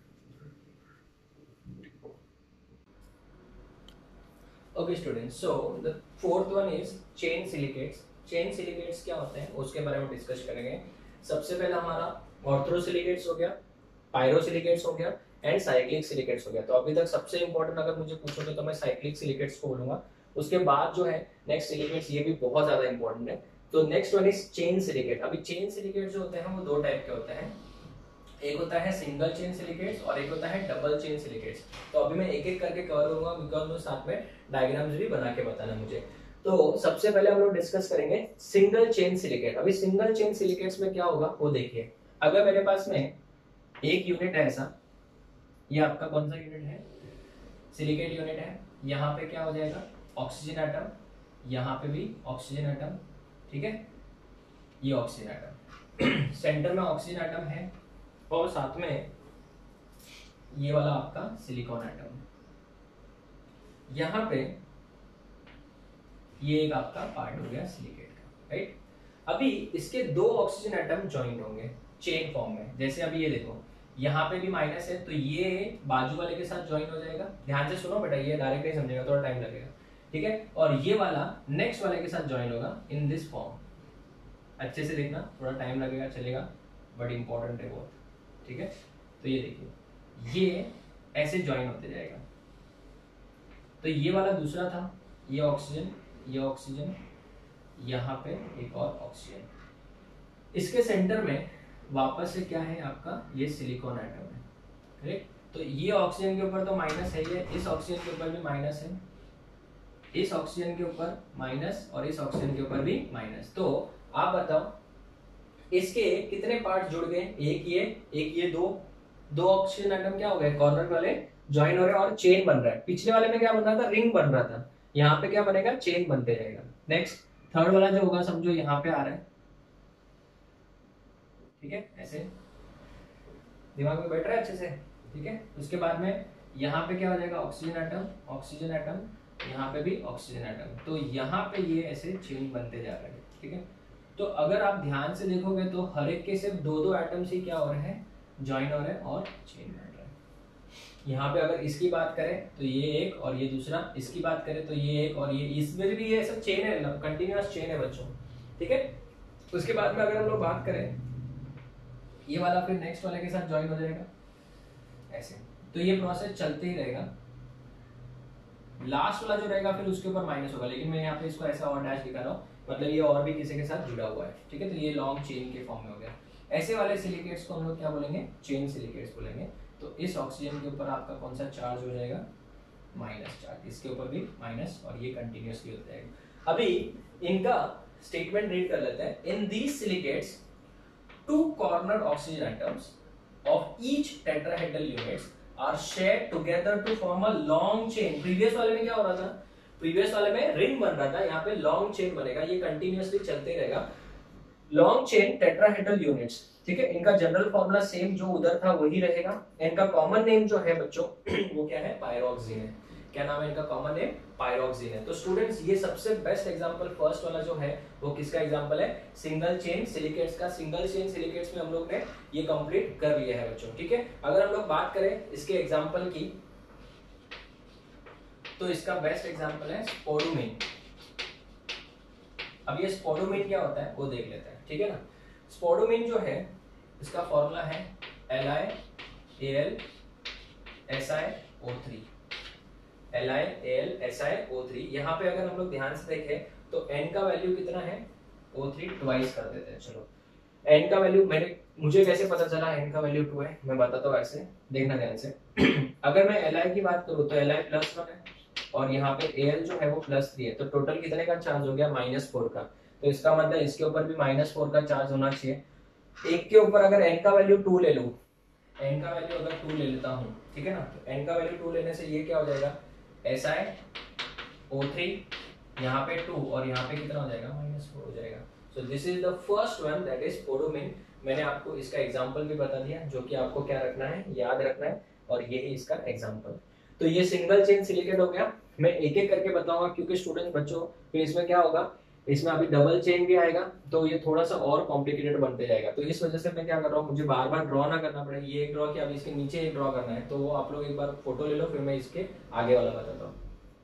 Okay students, so the fourth one is chain silicates. Chain silicates क्या होते हैं उसके बारे में डिस्कस करेंगे। सबसे पहला हमारा ऑर्थोसिलिकेट्स हो गया, पायरोसिलिकेट्स हो गया एंड साइक्लिक सिलिकेट्स हो गया। तो अभी तक सबसे इंपॉर्टेंट अगर मुझे पूछोगे तो मैं साइक्लिक सिलिकेट्स को बोलूंगा। उसके बाद जो है नेक्स्ट सिलिकेट्स, ये भी बहुत ज्यादा इंपॉर्टेंट है। तो next one is chain silicate. अभी चेन सिलिकेट जो होते हैं वो 2 टाइप के होते हैं, एक होता है सिंगल चेन सिलिकेट्स और एक होता है डबल चेन सिलिकेट्स। तो अभी मैं एक एक करके कवर करूंगा, बिकॉज में साथ में डायग्राम्स भी बना के बताना मुझे। तो सबसे पहले हम लोग डिस्कस करेंगे सिंगल चेन सिलिकेट। अभी सिंगल चेन सिलिकेट्स में क्या होगा वो देखिए। अगर मेरे पास में एक यूनिट है ऐसा, ये आपका कौन सा यूनिट है, सिलिकेट यूनिट है। यहाँ पे क्या हो जाएगा, ऑक्सीजन एटम, यहाँ पे भी ऑक्सीजन एटम। ठीक है, ये ऑक्सीजन एटम सेंटर में ऑक्सीजन एटम है, और साथ में ये वाला आपका सिलिकॉन एटम। यहाँ पे ये एक आपका पार्ट हो गया सिलिकेट का, राइट। अभी इसके 2 ऑक्सीजन एटम ज्वाइंट होंगे चेन फॉर्म में। जैसे अभी ये देखो, यहाँ पे भी माइनस है, तो ये बाजू वाले के साथ ज्वाइन हो जाएगा। ध्यान से सुनो बेटा, ये डायरेक्ट नहीं समझेगा, थोड़ा टाइम लगेगा। ठीक है, और ये वाला नेक्स्ट वाले के साथ ज्वाइन होगा इन दिस फॉर्म। अच्छे से देखना, थोड़ा टाइम लगेगा, चलेगा, बट इंपॉर्टेंट है बहुत। ठीक है, तो ये देखिए, ये ऐसे ज्वाइन होते जाएगा। तो ये वाला दूसरा था, ये ऑक्सीजन, ये ऑक्सीजन, यहाँ पे एक और ऑक्सीजन। इसके सेंटर में वापस से क्या है आपका, ये सिलिकॉन एटम है, करेक्ट। तो ये ऑक्सीजन के ऊपर तो माइनस है, ये इस ऑक्सीजन के ऊपर भी माइनस है, इस ऑक्सीजन के ऊपर माइनस, और इस ऑक्सीजन के ऊपर भी माइनस। तो आप बताओ इसके कितने पार्ट जुड़ गए, एक ये, दो ऑक्सीजन एटम क्या हो गए, कॉर्नर वाले ज्वाइन हो रहे हैं और चेन बन रहा है। पिछले वाले में क्या बन रहा था, रिंग बन रहा था, यहाँ पे क्या बनेगा, चेन बनते जाएगा। नेक्स्ट थर्ड वाला जो होगा, समझो यहाँ पे आ रहा है, ठीक है, ऐसे दिमाग में बैठ रहा है अच्छे से। ठीक है, उसके बाद में यहाँ पे क्या हो जाएगा, ऑक्सीजन एटम, ऑक्सीजन एटम, यहाँ पे भी ऑक्सीजन एटम। तो यहाँ पे ये ऐसे चेन बनते जा रहे हैं। ठीक है, तो अगर आप ध्यान से देखोगे तो हर एक के सिर्फ 2 एटम्स ही क्या हो रहे हैं, ज्वाइन हो रहे हैं और चेन बन रहे हैं। यहाँ पे अगर इसकी बात करें तो ये एक और ये दूसरा, इसकी बात करें तो ये एक और ये, इसमें भी ये सब चेन है, कंटिन्यूअस चेन है बच्चों। ठीक है, उसके बाद में अगर हम लोग बात करें, ये वाला फिर नेक्स्ट वाले के साथ ज्वाइन हो जाएगा ऐसे। तो ये प्रोसेस चलते ही रहेगा, लास्ट वाला जो रहेगा फिर उसके ऊपर माइनस होगा, लेकिन मैं यहाँ पे इसको ऐसा और डैश दिखा रहा हूँ, मतलब ये और भी किसी के साथ जुड़ा हुआ है, ठीक है। तो ये लॉन्ग चेन के फॉर्म में हो गया। ऐसे वाले सिलिकेट्स को हम लोग क्या बोलेंगे, चेन सिलिकेट्स बोलेंगे। तो इस ऑक्सीजन के ऊपर आपका कौन सा चार्ज हो जाएगा, माइनस चार्ज, इसके ऊपर भी माइनस, और ये कंटिन्यूअसली होता जाएगा। अभी इनका स्टेटमेंट रीड कर लेते हैं। In these silicates two corner oxygen atoms of each tetrahedral units are shared together to form a long chain. Previous वाले में क्या हो रहा था, प्रीवियस वाले में रिंग बन रहा था, यहाँ पे लॉन्ग चेन बनेगा, ये कंटिन्यूअसली चलते रहेगा। लॉन्ग चेन टेट्राहेड्रल यूनिट्स, ठीक है। इनका जनरल फॉर्मूला सेम जो उधर था वही रहेगा। इनका कॉमन नेम जो है बच्चों वो क्या है, पायरोक्सिन है। क्या नाम है इनका कॉमन नेम, पायरोक्सिन है। तो स्टूडेंट्स ये सबसे बेस्ट एग्जांपल फर्स्ट वाला जो है वो किसका एग्जांपल है, सिंगल चेन सिलिकेट्स का। सिंगल चेन सिलिकेट्स में हम लोग ने ये कंप्लीट कर लिया है बच्चों, ठीक है। अगर हम लोग बात करें इसके एग्जांपल की, तो इसका बेस्ट एग्जांपल है स्पोडुमिन। अब ये स्पोडुमिन क्या होता है वो देख लेते हैं, ठीक है ना। स्पोडुमिन जो है इसका फॉर्मूला है LiAlSiO3, LiAlSiO3। यहाँ पे अगर हम लोग ध्यान से देखें तो N का वैल्यू कितना है, O3 ट्वाइस कर देते हैं। चलो N का वैल्यू मुझे कैसे पता चला N का वैल्यू 2 है, मैं बताता हूँ ऐसे, देखना ध्यान से। अगर मैं Li की बात करूँ तो Li +1 है, और यहाँ पे Al जो है वो +3 है, तो टोटल कितने का चार्ज हो गया, -4 का। तो इसका मतलब इसके ऊपर भी -4 का चार्ज होना चाहिए। एक के ऊपर अगर n का वैल्यू 2 ले लूं, n का वैल्यू अगर 2 ले लेता हूं, ठीक है ना, तो n का वैल्यू 2 लेने से ये क्या हो जाएगा, SiO3, यहाँ पे 2 और यहाँ पे कितना हो जाएगा, -4 हो जाएगा। So this is the first one, that is spodumene. मैंने आपको इसका एग्जांपल भी बता दिया, जो कि आपको क्या रखना है, याद रखना है, और ये ही इसका एग्जांपल। तो ये सिंगल चेन सिलिकेट हो गया। मैं एक एक करके बताऊंगा, क्योंकि स्टूडेंट बच्चों फिर इसमें क्या होगा, इसमें अभी डबल चेन भी आएगा, तो ये थोड़ा सा और कॉम्प्लिकेटेड बनते जाएगा। तो इस वजह से मैं क्या कर रहा हूँ, मुझे बार बार ड्रॉ ना करना पड़े। ये एक ड्रॉ किया, अभी इसके नीचे एक ड्रॉ करना है, तो वो आप लोग एक बार फोटो ले लो, फिर मैं इसके आगे वाला बताता हूँ।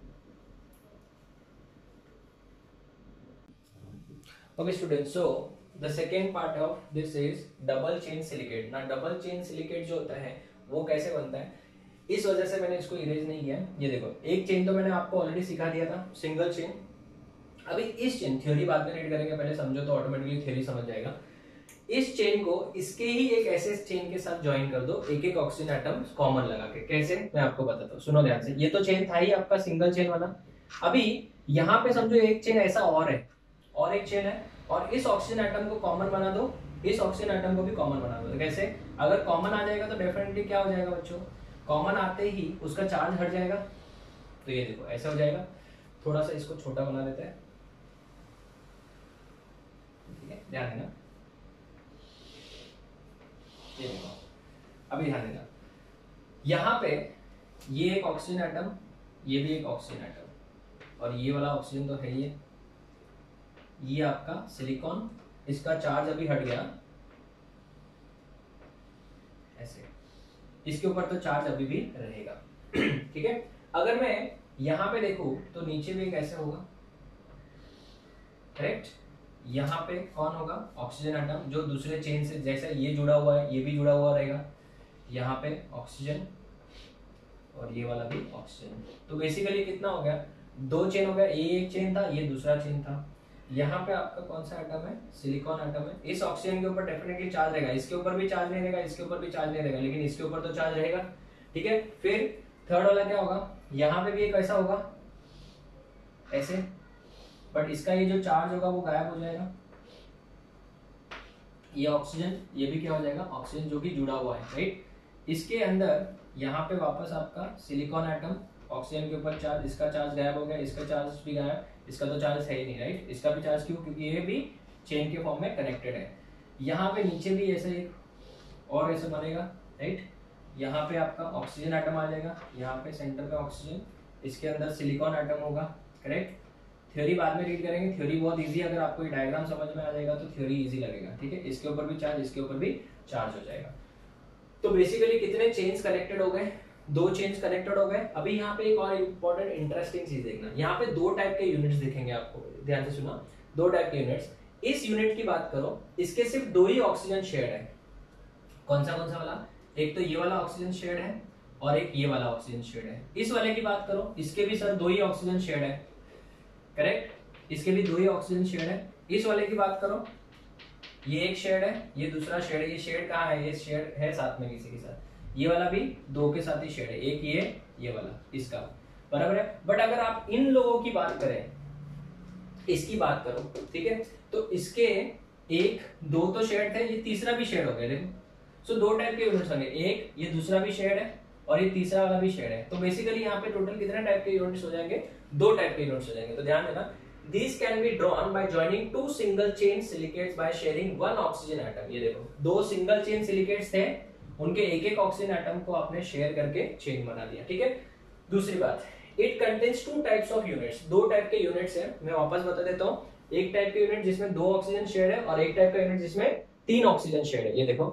Okay student, so the second part of this is double chain silicate. ना डबल चेन सिलिकेट जो होता है वो कैसे बनता है, इस वजह से मैंने इसको इरेज नहीं किया। ये देखो, एक चेन तो मैंने आपको ऑलरेडी सिखा दिया था, सिंगल चेन। अभी इस चेन, थ्योरी बाद में रीड करेंगे, पहले समझो तो ऑटोमेटिकली थ्योरी समझ जाएगा। इस चेन को इसके ही एक ऐसे चेन के साथ ज्वाइन कर दो, एक एक ऑक्सीजन एटम कॉमन लगा के। कैसे, मैं आपको बताता हूँ, सुनो ध्यान से। ये तो चेन था ही आपका सिंगल चेन वाला। अभी यहाँ पे समझो एक चेन ऐसा और है, और एक चेन है, और इस ऑक्सीजन एटम को कॉमन बना दो, इस ऑक्सीजन एटम को भी कॉमन बना दो। कैसे, अगर कॉमन आ जाएगा तो डेफिनेटली क्या हो जाएगा बच्चों, कॉमन आते ही उसका चार्ज हट जाएगा। तो ये देखो ऐसा हो जाएगा। थोड़ा सा इसको छोटा बना देते हैं, ठीक है, ध्यान देना। ये देखो, अभी ध्यान देना, यहाँ पे ये एक ऑक्सीजन एटम, ये भी एक ऑक्सीजन एटम, और ये वाला ऑक्सीजन तो है ये आपका सिलिकॉन। इसका चार्ज अभी हट गया ऐसे, इसके ऊपर तो चार्ज अभी भी रहेगा, ठीक है। अगर मैं यहां पे देखूं तो नीचे भी एक ऐसे होगा, करेक्ट। यहाँ पे कौन होगा, ऑक्सीजन एटम, जो दूसरे चेन से, जैसे ये जुड़ा हुआ है ये भी जुड़ा हुआ रहेगा। यहाँ पे ऑक्सीजन और ये वाला भी ऑक्सीजन। तो बेसिकली कितना हो गया, दो चेन हो गया, ये एक चेन था, ये दूसरा चेन था। यहाँ पे आपका कौन सा एटम है, सिलिकॉन एटम है। इस ऑक्सीजन के ऊपर डेफिनेटली चार्ज रहेगा, इसके ऊपर भी चार्ज नहीं रहेगा, इसके ऊपर भी चार्ज नहीं रहेगा, लेकिन इसके ऊपर तो चार्ज रहेगा, ठीक है। फिर थर्ड वाला क्या होगा, यहाँ पे भी एक ऐसा होगा ऐसे, बट इसका ये जो चार्ज होगा वो गायब हो जाएगा। ये ऑक्सीजन, ये भी क्या हो जाएगा, ऑक्सीजन जो कि जुड़ा हुआ है, राइट। इसके अंदर यहाँ पे वापस आपका सिलिकॉन एटम, ऑक्सीजन के ऊपर चार्ज, इसका चार्ज गायब हो गया, इसका चार्ज भी गायब, इसका तो चार्ज है ही नहीं, राइट। इसका भी चार्ज क्यों, क्योंकि ये भी चेन के फॉर्म में कनेक्टेड है। यहाँ पे नीचे भी ऐसे एक और ऐसे बनेगा, राइट। यहाँ पे आपका ऑक्सीजन एटम आ जाएगा, यहाँ पे सेंटर पे ऑक्सीजन, इसके अंदर सिलिकॉन एटम होगा, करेक्ट। थ्योरी बाद में रीड करेंगे, थ्योरी बहुत इजी, अगर आपको ये डायग्राम समझ में आ जाएगा तो थ्योरी इजी लगेगा, ठीक है। इसके ऊपर भी चार्ज, इसके ऊपर भी चार्ज हो जाएगा। तो बेसिकली कितने चेन्स कनेक्टेड हो गए, दो चेन्स कनेक्टेड हो गए। अभी यहाँ पे एक और इंपॉर्टेंट इंटरेस्टिंग चीज देखना, यहाँ पे दो टाइप के यूनिट्स दिखेंगे आपको, ध्यान से सुना, दो टाइप के यूनिट्स। इस यूनिट की बात करो, इसके सिर्फ दो ही ऑक्सीजन शेड है। कौन सा वाला, एक तो ये वाला ऑक्सीजन शेड है, और एक ये वाला ऑक्सीजन शेड है। इस वाले की बात करो, इसके भी सर 2 ही ऑक्सीजन शेड है, करेक्ट, इसके भी 2 ही ऑक्सीजन शेड है। इस वाले की बात करो, ये एक शेड है, ये दूसरा शेड है। ये शेड कहाँ है, ये शेड है साथ में किसी के साथ, ये वाला भी 2 के साथ ही शेड है, एक ये वाला इसका, बराबर है। बट अगर आप इन लोगों की बात करें, इसकी बात करो, ठीक है, तो इसके 1 2 तो शेड थे, ये तीसरा भी शेड हो गया, देखो। सो 2 टाइप के यूनिट्स होंगे, एक ये दूसरा भी शेड है और ये तीसरा वाला भी शेड है। तो बेसिकली यहाँ पे टोटल कितने टाइप के यूनिट्स हो जाएंगे, 2 टाइप के यूनिट्स हो जाएंगे। तो ध्यान देना, these can be drawn by joining 2 single chain silicates by sharing 1 oxygen atom। ये देखो 2 सिंगल चेन सिलिकेट्स थे, उनके एक ऑक्सीजन एटम को आपने शेयर करके चेन बना दिया, ठीक है। दूसरी बात, it contains 2 types of units. 2 type के यूनिट्स हैं, मैं वापस बता देता हूँ। एक टाइप के यूनिट जिसमें 2 ऑक्सीजन शेयर है और एक टाइप का यूनिट जिसमें 3 ऑक्सीजन शेयर है। ये देखो,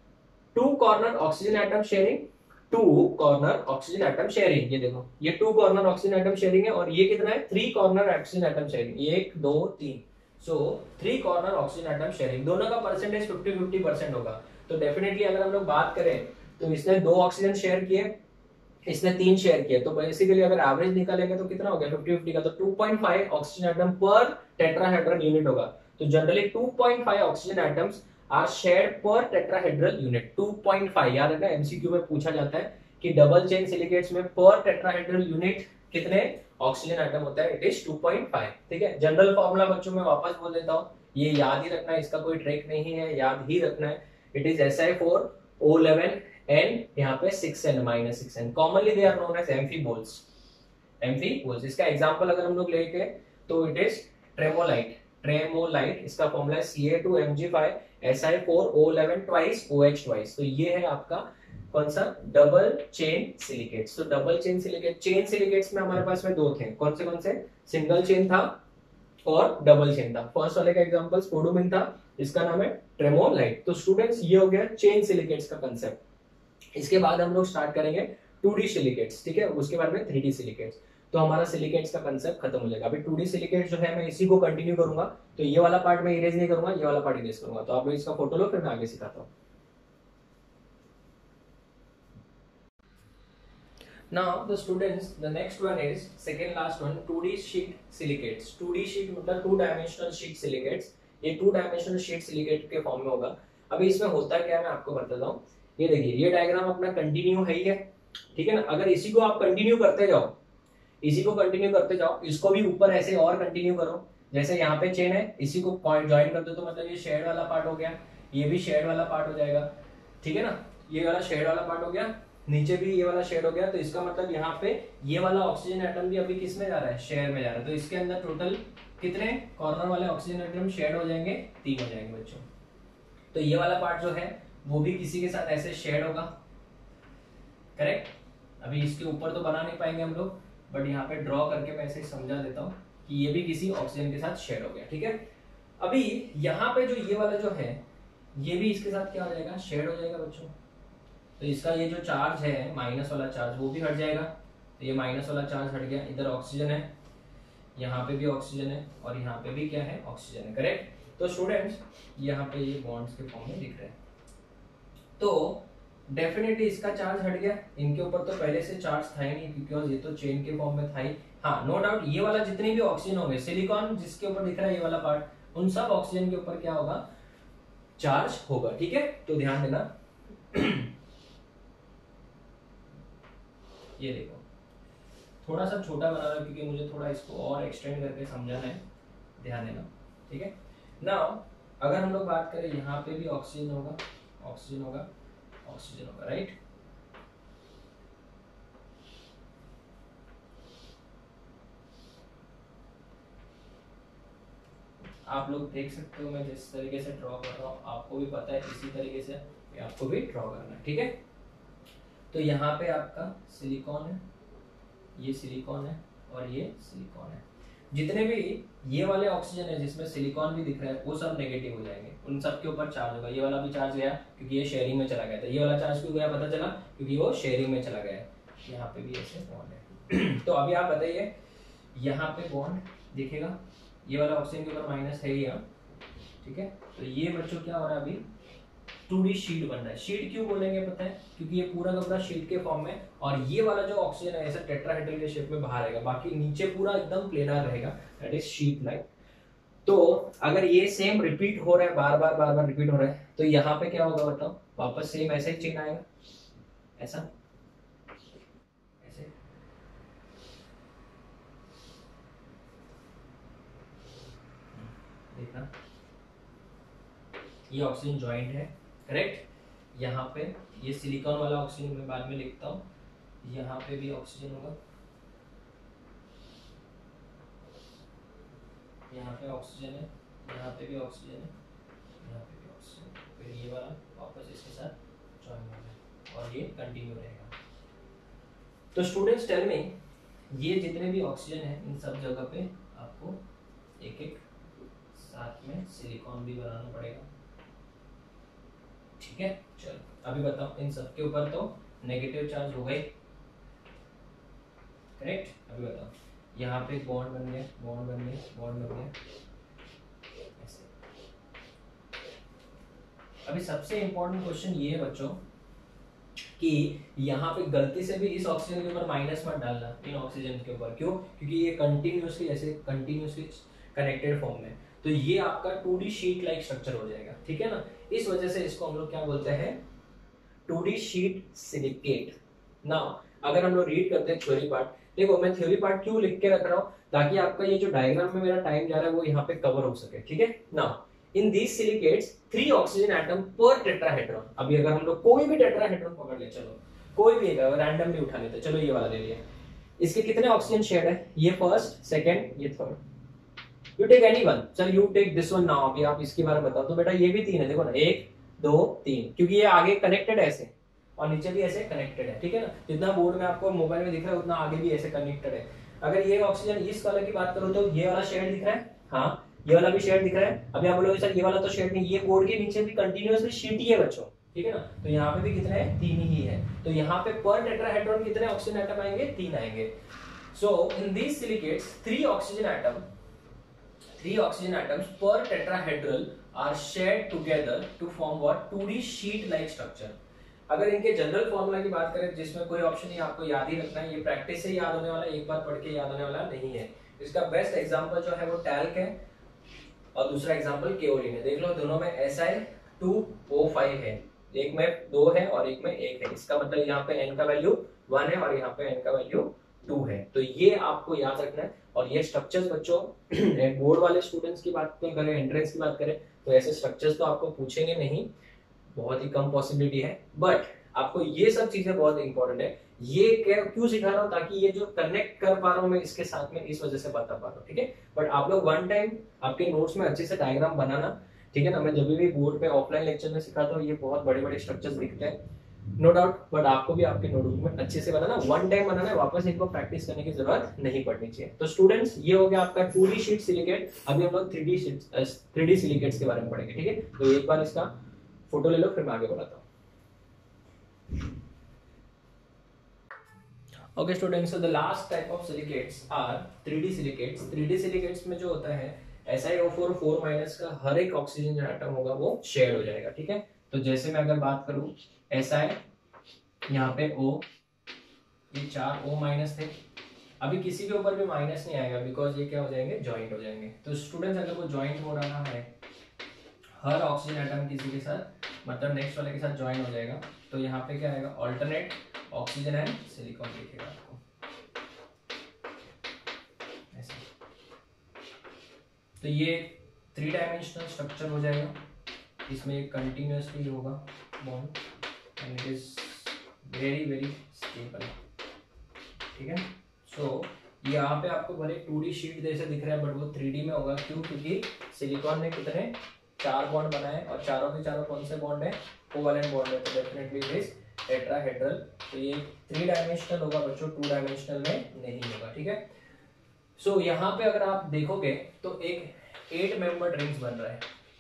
2 corner oxygen atom sharing, 2 corner oxygen atom sharing. ये देखो, ये 2 कॉर्नर ऑक्सीजन एटम शेयरिंग है, और ये कितना है, 3 कॉर्नर ऑक्सीजन एटम शेयरिंग, 1 2 3। सो 3 कॉर्नर ऑक्सीजन एटम शेयरिंग, दोनों का परसेंटेज 50-50% होगा। तो डेफिनेटली अगर हम लोग बात करें तो इसने 2 ऑक्सीजन शेयर किए, इसने 3 शेयर किए, तो बेसिकली अगर एवरेज निकालेंगे तो कितना हो गया 50-50 का, तो 2.5 oxygen atom per tetrahedral unit होगा। तो generally 2.5 oxygen atoms are shared per tetrahedral unit. 2.5 याद रखना, एमसीक्यू में पूछा जाता है कि डबल चेन सिलिकेट्स में पर टेट्राहेड्रल यूनिट कितने ऑक्सीजन एटम होता है, इट इज 2.5, ठीक है। जनरल फार्मूला बच्चों में वापस बोल देता हूं, ये याद ही रखना है, इसका कोई ट्रिक नहीं है, याद ही रखना है। इट इज Si4O11 एंड यहाँ पे 6n -6n, commonly they are known as amphiboles. Amphiboles, इसका एग्जांपल अगर हम लोग लेके तो इट इज ट्रेमोलाइट। ट्रेमोलाइट इसका फॉर्मूला है Ca2Mg5 Si4O11 twice OH twice. तो ये है आपका कौन सा, डबल चेन सिलिकेट्स। तो double chain silicate, chain silicates में हमारे पास में 2 थे, कौन से, सिंगल चेन था और डबल चेन था। फर्स्ट वाले का एग्जांपल स्पोडोमिन था, इसका नाम है ट्रेमोलाइट। तो स्टूडेंट्स ये हो गया चेन सिलिकेट्स का कंसेप्ट। इसके बाद हम लोग स्टार्ट करेंगे 2D सिलिकेट्स, ठीक है, उसके बाद में 3D सिलिकेट्स। तो हमारा सिलिकेट्स का कंसेप्ट खत्म हो जाएगा। अभी 2D सिलिकेट्स जो है मैं इसी को कंटिन्यू करूंगा, तो ये वाला पार्ट मैं इरेज नहीं करूंगा, ये वाला पार्ट इरेज करूंगा। तो आप लोग इसका फोटो लो, फिर मैं आगे सिखाता हूँ। Now the students, the next one is second last one, 2D sheet silicates। 2D sheet मतलब 2 डायमेंशनल शीट सिलिकेट्स। ये 2 डायमेंशनल शीट सिलिकेट के फॉर्म में होगा। अभी इसमें होता क्या है मैं आपको बताता हूँ। ये देखिए, ये डायग्राम अपना कंटिन्यू है ही है, ठीक है ना। अगर इसी को आप कंटिन्यू करते जाओ, इसी को कंटिन्यू करते जाओ, इसको भी ऊपर ऐसे और कंटिन्यू करो। जैसे यहाँ पे चेन है, इसी को पॉइंट ज्वाइन कर दो, तो मतलब ये शेड वाला पार्ट हो गया, ये भी शेड वाला पार्ट हो जाएगा, ठीक है ना। ये वाला शेड वाला पार्ट हो गया, नीचे भी ये वाला शेड हो गया। तो इसका मतलब यहाँ पे ये वाला ऑक्सीजन एटम भी अभी किस में जा रहा है, शेयर में जा रहा है। तो इसके अंदर टोटल कितने कॉर्नर वाले ऑक्सीजन एटम शेड हो जाएंगे, 3 हो जाएंगे बच्चों। तो ये वाला पार्ट जो है वो भी किसी के साथ ऐसे शेड होगा, करेक्ट। अभी इसके ऊपर तो बना नहीं पाएंगे हम लोग, बट यहाँ पे ड्रॉ करके मैं ऐसे समझा देता हूँ कि ये भी किसी ऑक्सीजन के साथ शेड हो गया, ठीक है। अभी यहाँ पे जो ये वाला जो है, ये भी इसके साथ क्या हो जाएगा, शेड हो जाएगा बच्चों। तो इसका ये जो चार्ज है माइनस वाला चार्ज, वो भी हट जाएगा। तो ये माइनस वाला चार्ज हट गया, इधर ऑक्सीजन है, यहाँ पे भी ऑक्सीजन है, और यहाँ पे भी क्या है, ऑक्सीजन है, करेक्ट। तो स्टूडेंट्स यहाँ पे ये बॉन्ड्स के फॉर्म में दिख रहे हैं। तो डेफिनेटली इसका चार्ज हट गया, इनके ऊपर तो पहले से चार्ज था ही नहीं, क्योंकि ये तो चेन के फॉर्म में था ही। हाँ, नो डाउट ये वाला जितने भी ऑक्सीजन होंगे, सिलिकॉन जिसके ऊपर दिख रहा है ये वाला पार्ट, उन सब ऑक्सीजन के ऊपर क्या होगा, चार्ज होगा, ठीक है। तो ध्यान देना। ये देखो, थोड़ा सा छोटा बना रहा है क्योंकि मुझे थोड़ा इसको और एक्सटेंड करके समझाना है, ध्यान देना, ठीक है। नाउ अगर हम लोग बात करें, यहाँ पे भी ऑक्सीजन होगा, ऑक्सीजन होगा, ऑक्सीजन होगा, राइट। आप लोग देख सकते हो मैं जिस तरीके से ड्रॉ कर रहा हूँ, आपको भी पता है इसी तरीके से आपको भी ड्रॉ करना है, ठीक है। तो यहाँ पे आपका सिलिकॉन है, ये सिलिकॉन है और ये सिलिकॉन है। जितने भी ये वाले ऑक्सीजन है जिसमें सिलिकॉन भी दिख रहा है, वो सब नेगेटिव हो जाएंगे, उन सब के ऊपर चार्ज होगा। ये वाला भी चार्ज गया क्योंकि ये शेयरिंग में चला गया था। ये वाला चार्ज क्यों गया पता चला, क्योंकि वो शेयरिंग में चला गया। यहाँ पे भी ऐसे बॉन्ड है। तो अभी आप बताइए, यहाँ पे बॉन्ड दिखेगा, ये वाला ऑक्सीजन के ऊपर माइनस है ही यहाँ, ठीक है। तो ये बच्चों क्या हो रहा है, अभी 2D शीट बन रहा है। शीट क्यों बोलेंगे पता है, क्योंकि ये पूरा का पूरा शीट के फॉर्म में, और ये वाला जो ऑक्सीजन है ऐसा टेट्राहेड्रल के शेप में बाहर आएगा, बाकी नीचे पूरा एकदम प्लेनर रहेगा, दैट इज शीट लाइक। तो अगर ये सेम रिपीट हो रहा है, बार बार रिपीट हो रहा है, तो यहाँ पे क्या होगा बताओ, वापस सेम ऐसा ही चेन आएगा, ऐसा ऐसे। देखना ये ऑक्सीजन जॉइंट है, करेक्ट। यहाँ पे ये सिलिकॉन वाला ऑक्सीजन मैं बाद में लिखता हूँ, यहाँ पे भी ऑक्सीजन होगा, यहाँ पे ऑक्सीजन है, यहाँ पे भी ऑक्सीजन है, यहाँ पे भी ऑक्सीजन, फिर ये वाला वापस इसके साथ जॉइन हो गया और ये कंटिन्यू रहेगा। तो स्टूडेंट्स टेल मी, ये जितने भी ऑक्सीजन है इन सब जगह पे आपको एक एक साथ में सिलिकॉन भी बनाना पड़ेगा, ठीक है। चलो अभी बताओ, इन सब के ऊपर तो नेगेटिव चार्ज हो गई, करेक्ट। अभी बताओ, यहाँ पे बॉन्ड बन गया, बॉन्ड बन गया, बॉन्ड बन गया, ऐसे। अभी सबसे इंपॉर्टेंट क्वेश्चन ये है बच्चों कि यहाँ पे गलती से भी इस ऑक्सीजन के ऊपर माइनस मत डालना इन ऑक्सीजन के ऊपर। क्यों? क्योंकि ये कंटिन्यूअसली ऐसे कंटिन्यूअसली कनेक्टेड फॉर्म में, तो ये आपका 2D शीट लाइक स्ट्रक्चर हो जाएगा, ठीक है ना। इस वजह से इसको हम लोग क्या बोलते हैं, 2D शीट सिलिकेट। नाउ अगर हम लोग रीड करते हैं थ्योरी पार्ट, देखो मैं थ्योरी पार्ट क्यों लिख के रख रहा हूँ, ताकि आपका ये जो डायग्राम में मेरा टाइम जा रहा है वो यहाँ पे कवर हो सके, ठीक है। Now in these silicates 3 oxygen atom per tetrahedron. अभी अगर हम लोग कोई भी टेट्राहेड्रॉन पकड़ ले, चलो कोई भी रैंडमली उठा लेते, चलो ये वाला ले लिया, इसके कितने ऑक्सीजन शेड है, ये फर्स्ट, सेकंड, ये third. You take anyone, sir you take this one now। अभी आप इसके बारे में बताओ तो बेटा ये भी 3 है, देखो ना 1 2 3, क्योंकि ये आगे कनेक्टेड है ऐसे और नीचे भी ऐसे कनेक्टेड है, ठीक है ना। जितना बोर्ड में आपको मोबाइल में दिख रहा है उतना आगे भी ऐसे कनेक्टेड है। अगर ये ऑक्सीजन इस कलर की बात करो तो ये वाला शेड दिख रहा है, हाँ ये वाला भी शेड दिख रहा है। अभी आप बोलोगे सर ये वाला तो शेड नहीं, ये बोर्ड के नीचे भी कंटिन्यूअसली शीट ही है बच्चों, ठीक है ना। तो यहाँ पे भी कितने हैं, 3 ही है। तो यहाँ पे पर टेट्राहेड्रॉन कितने ऑक्सीजन एटम आएंगे, 3 आएंगे। So in these silicates 3 oxygen atoms per tetrahedral are shared together to form what, 2D sheet like structure। अगर इनके जनरल फॉर्मूला की बात करें जिसमें कोई ऑप्शन नहीं, आपको याद ही रखना है, ये प्रैक्टिस से याद होने वाला, एक बार पढ़ के याद होने वाला नहीं है। इसका बेस्ट एग्जांपल जो है वो टैल्क है और दूसरा एग्जांपल केओलिन है। देख लो दोनों में Si2O5 है, एक में 2 है और एक में 1 है। इसका मतलब यहाँ पे n का वैल्यू 1 है और यहाँ पे n का वैल्यू 2 है। तो ये आपको याद रखना है। और ये स्ट्रक्चर्स बच्चों बोर्ड वाले स्टूडेंट्स की बात करें, एंट्रेंस की बात करें, तो ऐसे स्ट्रक्चर्स तो आपको पूछेंगे नहीं, बहुत ही कम पॉसिबिलिटी है। बट आपको ये सब चीजें बहुत इंपॉर्टेंट है। ये क्यों सिखा रहा हूँ, ताकि ये जो कनेक्ट कर पा रहा हूँ मैं इसके साथ में, इस वजह से बता पा रहा हूँ, ठीक है। बट आप लोग वन टाइम आपके नोट्स में अच्छे से डायग्राम बनाना, ठीक है ना। मैं जब भी बोर्ड पे ऑफलाइन लेक्चर में सिखाता हूँ ये बहुत बड़े बड़े स्ट्रक्चर्स दिखते हैं, नो डाउट, बट आपको भी आपके नोटबुक में अच्छे से बनाना, वन टाइम बनाना है, वापस इनको प्रैक्टिस करने की जरूरत नहीं पड़नी चाहिए। तो स्टूडेंट्स ये हो गया आपका 2D शीट सिलिकेट। अभी हम लोग 3D सिलिकेट्स के बारे में पढ़ेंगे, ठीक है। तो एक बार इसका फोटो ले लो, फिर मैं आगे बढ़ाता हूँ। Okay students, so the last type of silicates are 3D silicates. 3D silicates में जो होता है SiO4 4- का हर एक ऑक्सीजन जो एटम होगा वो शेयर हो जाएगा, ठीक है। तो जैसे मैं अगर बात करूं Si, यहाँ पे O, ये 4 O- थे। अभी किसी के ऊपर भी माइनस नहीं आएगा, बिकॉज ये क्या हो जाएंगे, ज्वाइंट हो जाएंगे। तो स्टूडेंट्स अगर वो ज्वाइंट हो रहा है, हर ऑक्सीजन एटम किसी के साथ, मतलब नेक्स्ट वाले के साथ ज्वाइन हो जाएगा, तो यहाँ पे क्या आएगा, ऑल्टरनेट ऑक्सीजन एंड सिलिकॉन दिखेगा आपको ऐसा। तो ये 3 डायमेंशनल स्ट्रक्चर हो जाएगा, इसमें कंटिन्यूअसली होगा bond and it is very very stable, ठीक है। सो यहाँ पे आपको भले 2D शीट जैसे दिख रहा है, बट वो 3D में होगा। क्यों? क्योंकि सिलिकॉन ने कितने 4 बॉन्ड बनाए और चारों के चारों कौन से बॉन्ड है, कोवैलेंट बॉन्ड है, तो डेफिनेटली इट इज टेट्राहेड्रल। तो ये 3 डायमेंशनल होगा बच्चों, 2 डायमेंशनल में नहीं होगा, ठीक है। सो यहाँ पे अगर आप देखोगे तो एक 8 मेंबर्ड रिंग्स बन रहा है,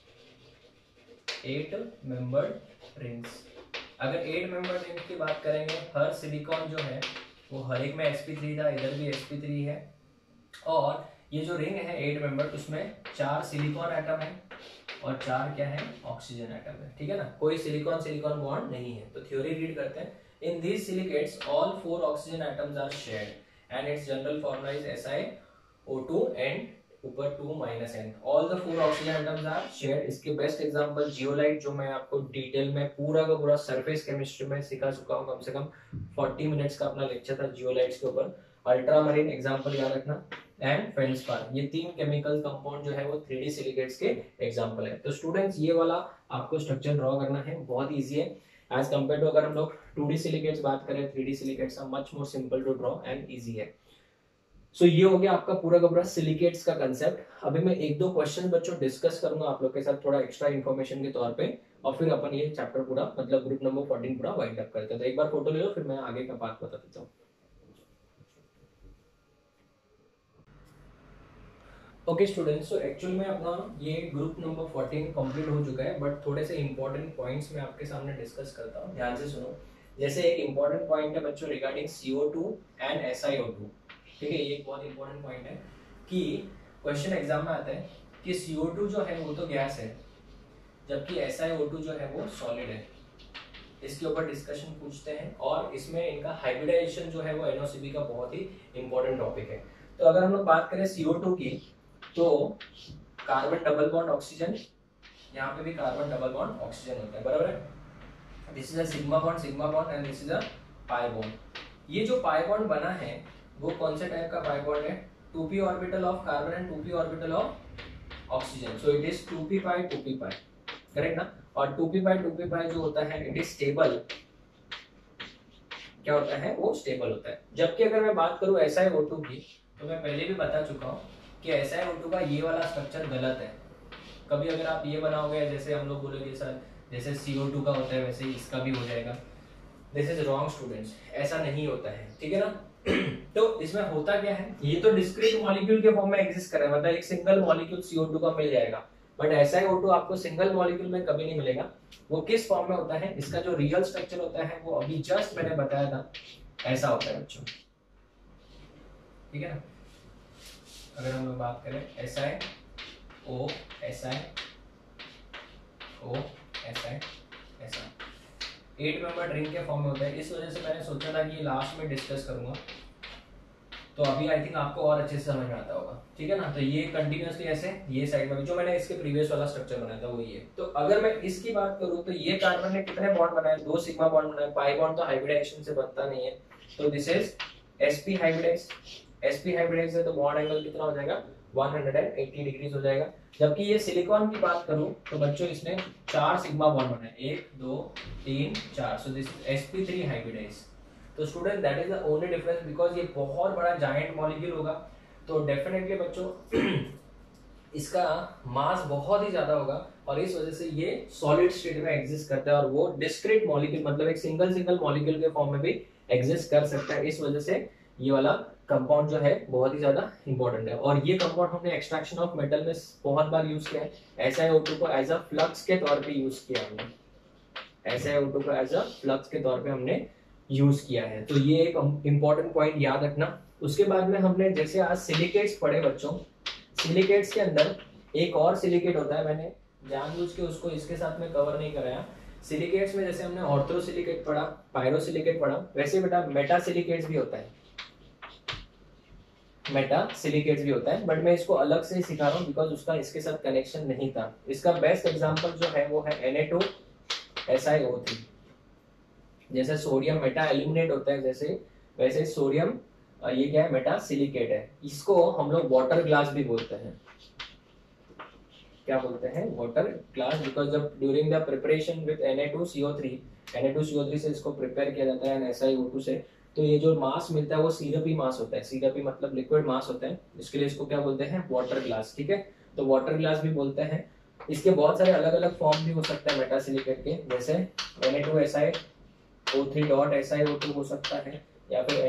8 मेंबर्ड रिंग्स। अगर 8 मेंबर्ड रिंग्स की बात करेंगे, हर सिलिकॉन जो है वो हर एक में sp3 था, इधर भी sp3 है, और ये जो रिंग है 8 मेंबर, उसमें 4 सिलिकॉन एटम है और 4 क्या है, ऑक्सीजन एटम है, ठीक है ना, कोई सिलिकॉन सिलिकॉन बॉन्ड नहीं है। तो थ्योरी रीड करते हैं। In these silicates all 4 oxygen atoms are shared and its general formula is SiO2 and ऊपर 2 - N। All the 4 oxygen atoms are shared. इसके बेस्ट एग्जांपल जियोलाइट, जो मैं आपको डिटेल में पूरा का पूरा सरफेस केमिस्ट्री में सिखा चुका हूँ, कम से कम 40 मिनट्स का अपना लेक्चर था जियोलाइट्स के ऊपर। अल्ट्रामरीन एग्जांपल याद रखना, एंड फेल्डस्पार, ये 3 केमिकल कंपाउंड जो है वो 3D सिलिकेट्स के एग्जांपल है। तो स्टूडेंट्स ये वाला आपको स्ट्रक्चर ड्रॉ करना है, बहुत इजी है एज कंपेयर टू अगर हम लोग 2D सिलिकेट्स बात करें, 3D silicates are much more simple to draw and easy है। सो ये हो गया आपका पूरा का पूरा सिलिकेट्स का कंसेप्ट। अभी मैं 1-2 क्वेश्चन बच्चों डिस्कस करूंगा आप लोग के साथ थोड़ा एक्स्ट्रा इन्फॉर्मेशन के तौर पे, और फिर अपन ये चैप्टर पूरा मतलब ग्रुप नंबर 14 पूरा वाइंड अप करते हैं। तो एक बार फोटो ले लो, फिर मैं आगे का बात बता देता हूँ। ओके स्टूडेंट्स, सो एक्चुअल में अपना ये ग्रुप नंबर 14 कंप्लीट हो चुका है, बट थोड़े से इंपॉर्टेंट पॉइंट्स मैं आपके सामने डिस्कस करता हूँ, ध्यान से सुनो। जैसे एक इंपॉर्टेंट पॉइंट है बच्चों रिगार्डिंग CO2 एंड SiO2, ठीक है, ये एक बहुत इंपॉर्टेंट पॉइंट है कि क्वेश्चन एग्जाम में आता है कि CO2 जो है वो तो गैस है, जबकि SiO2 जो है वो सॉलिड है। इसके ऊपर डिस्कशन पूछते हैं, और इसमें इनका हाइब्रिडाइजेशन जो है वो NOCB का बहुत ही इंपॉर्टेंट टॉपिक है। तो अगर हम लोग बात करें CO2 की, तो कार्बन डबल बॉन्ड ऑक्सीजन, यहाँ पे भी कार्बन डबल बॉन्ड ऑक्सीजन होता है, बराबर है। This is a sigma bond and this is a pi bond. ये जो पाई बॉन्ड बना है वो कौन से टाइप का पाई बॉन्ड है, 2p orbital of carbon and 2p orbital of oxygen, so it is 2p pi 2p pi, correct ना। और 2p पाई 2p पाई जो होता है इट इज स्टेबल, क्या होता है वो स्टेबल होता है। जबकि अगर मैं बात करूं SiO2 की, तो मैं पहले भी बता चुका हूं कि SiO2 का ये वाला स्ट्रक्चर गलत है। कभी अगर आप ये बनाओगे जैसे हम लोग बोलेंगे सर जैसे CO2 का होता है वैसे ही इसका भी हो जाएगा, दिस इज रॉन्ग स्टूडेंट्स, ऐसा नहीं होता है, ठीक है ना। तो इसमें होता क्या है, ये तो डिस्क्रीट मॉलिक्यूल के फॉर्म में एग्जिस्ट कर रहा है, मतलब एक सिंगल मॉलिक्यूल CO2 का मिल जाएगा, बट SiO2 आपको सिंगल मॉलिक्यूल में कभी नहीं मिलेगा। वो किस फॉर्म में होता है, इसका जो रियल स्ट्रक्चर होता है वो अभी जस्ट मैंने बताया था, ऐसा होता है बच्चों, ठीक है ना। अगर हम लोग बात करें SiO ऐसा 8 मेंबर ड्रिंक के फॉर्म में होता है। इस वजह से मैंने सोचा था कि ये लास्ट में डिस्कस करूंगा, तो अभी आई थिंक आपको और अच्छे से समझ में आता होगा, ठीक है ना। तो ये कंटिन्यूअसली ऐसे ये साइड में जो मैंने इसके प्रीवियस वाला स्ट्रक्चर बनाया था वो ये। तो अगर मैं इसकी बात करूं तो ये कार्बन ने कितने बॉन्ड बनाए, 2 सिग्मा बॉन्ड बनाए, पाई बॉन्ड तो हाइब्रिडाइजेशन से बनता नहीं है, तो this is sp hybridise. sp hybridise है तो बॉन्ड एंगल कितना हो जाएगा, 180 डिग्रीज हो जाएगा। जबकि ये सिलिकॉन की बात करूं तो बच्चों इसने 4 सिग्मा बॉन्ड बनाए, 1 2 3 4, so this is sp3 hybridise. तो student that is the only difference, because ये बहुत बड़ा जायंट मॉलिक्यूल होगा, तो डेफिनेटली बच्चों इसका मास बहुत ही ज्यादा होगा, और इस वजह से ये सॉलिड स्टेट में एग्जिस्ट करता है, और वो डिस्क्रीट मॉलिक्यूल मतलब एक सिंगल मॉलिक्यूल के फॉर्म में भी एग्जिस्ट कर सकता है। इस वजह से ये वाला कंपाउंड जो है बहुत ही ज्यादा इंपॉर्टेंट है, और ये कंपाउंड हमने एक्सट्रैक्शन ऑफ मेटल में बहुत बार यूज किया है। SiO2 को एज अ फ्लक्स के तौर पे यूज किया हमने, SiO2 को एज अ फ्लक्स के तौर पे हमने यूज किया है, तो ये एक इंपॉर्टेंट पॉइंट याद रखना। उसके बाद में हमने जैसे आज सिलिकेट्स पढ़े बच्चों, सिलिकेट्स के अंदर एक और सिलिकेट होता है, मैंने जानबूझ के उसको इसके साथ में कवर नहीं कराया। सिलिकेट्स में जैसे हमने ऑर्थोसिलिकेट पढ़ा, पायरोसिलिकेट पढ़ा, वैसे बेटा मेटासिलिकेट्स भी होता है, मेटासिलिकेट्स भी होता है, बट मैं इसको अलग से सिखा रहा हूँ बिकॉज उसका इसके साथ कनेक्शन नहीं था। इसका बेस्ट एग्जांपल जो है वो है Na2SiO3। जैसे सोडियम मेटा एल्यूमिनेट होता है जैसे, वैसे सोडियम ये क्या है, मेटा सिलिकेट है। इसको हम लोग वाटर ग्लास भी बोलते हैं, क्या बोलते हैं, वाटर ग्लास, बिकॉज जब during the preparation with Na2CO3 से इसको प्रिपेयर किया जाता है SiO2 से, तो ये जो मास मिलता है वो सिरपी मास होता है, सिरपी मतलब लिक्विड मास होता है, इसके लिए इसको क्या बोलते हैं, वाटर ग्लास, ठीक है। तो वाटर ग्लास भी बोलते हैं। इसके बहुत सारे अलग अलग फॉर्म भी हो सकता है मेटा सिलिकेट के, जैसे Na2SiO3.SiO2 हो सकता है, या फिर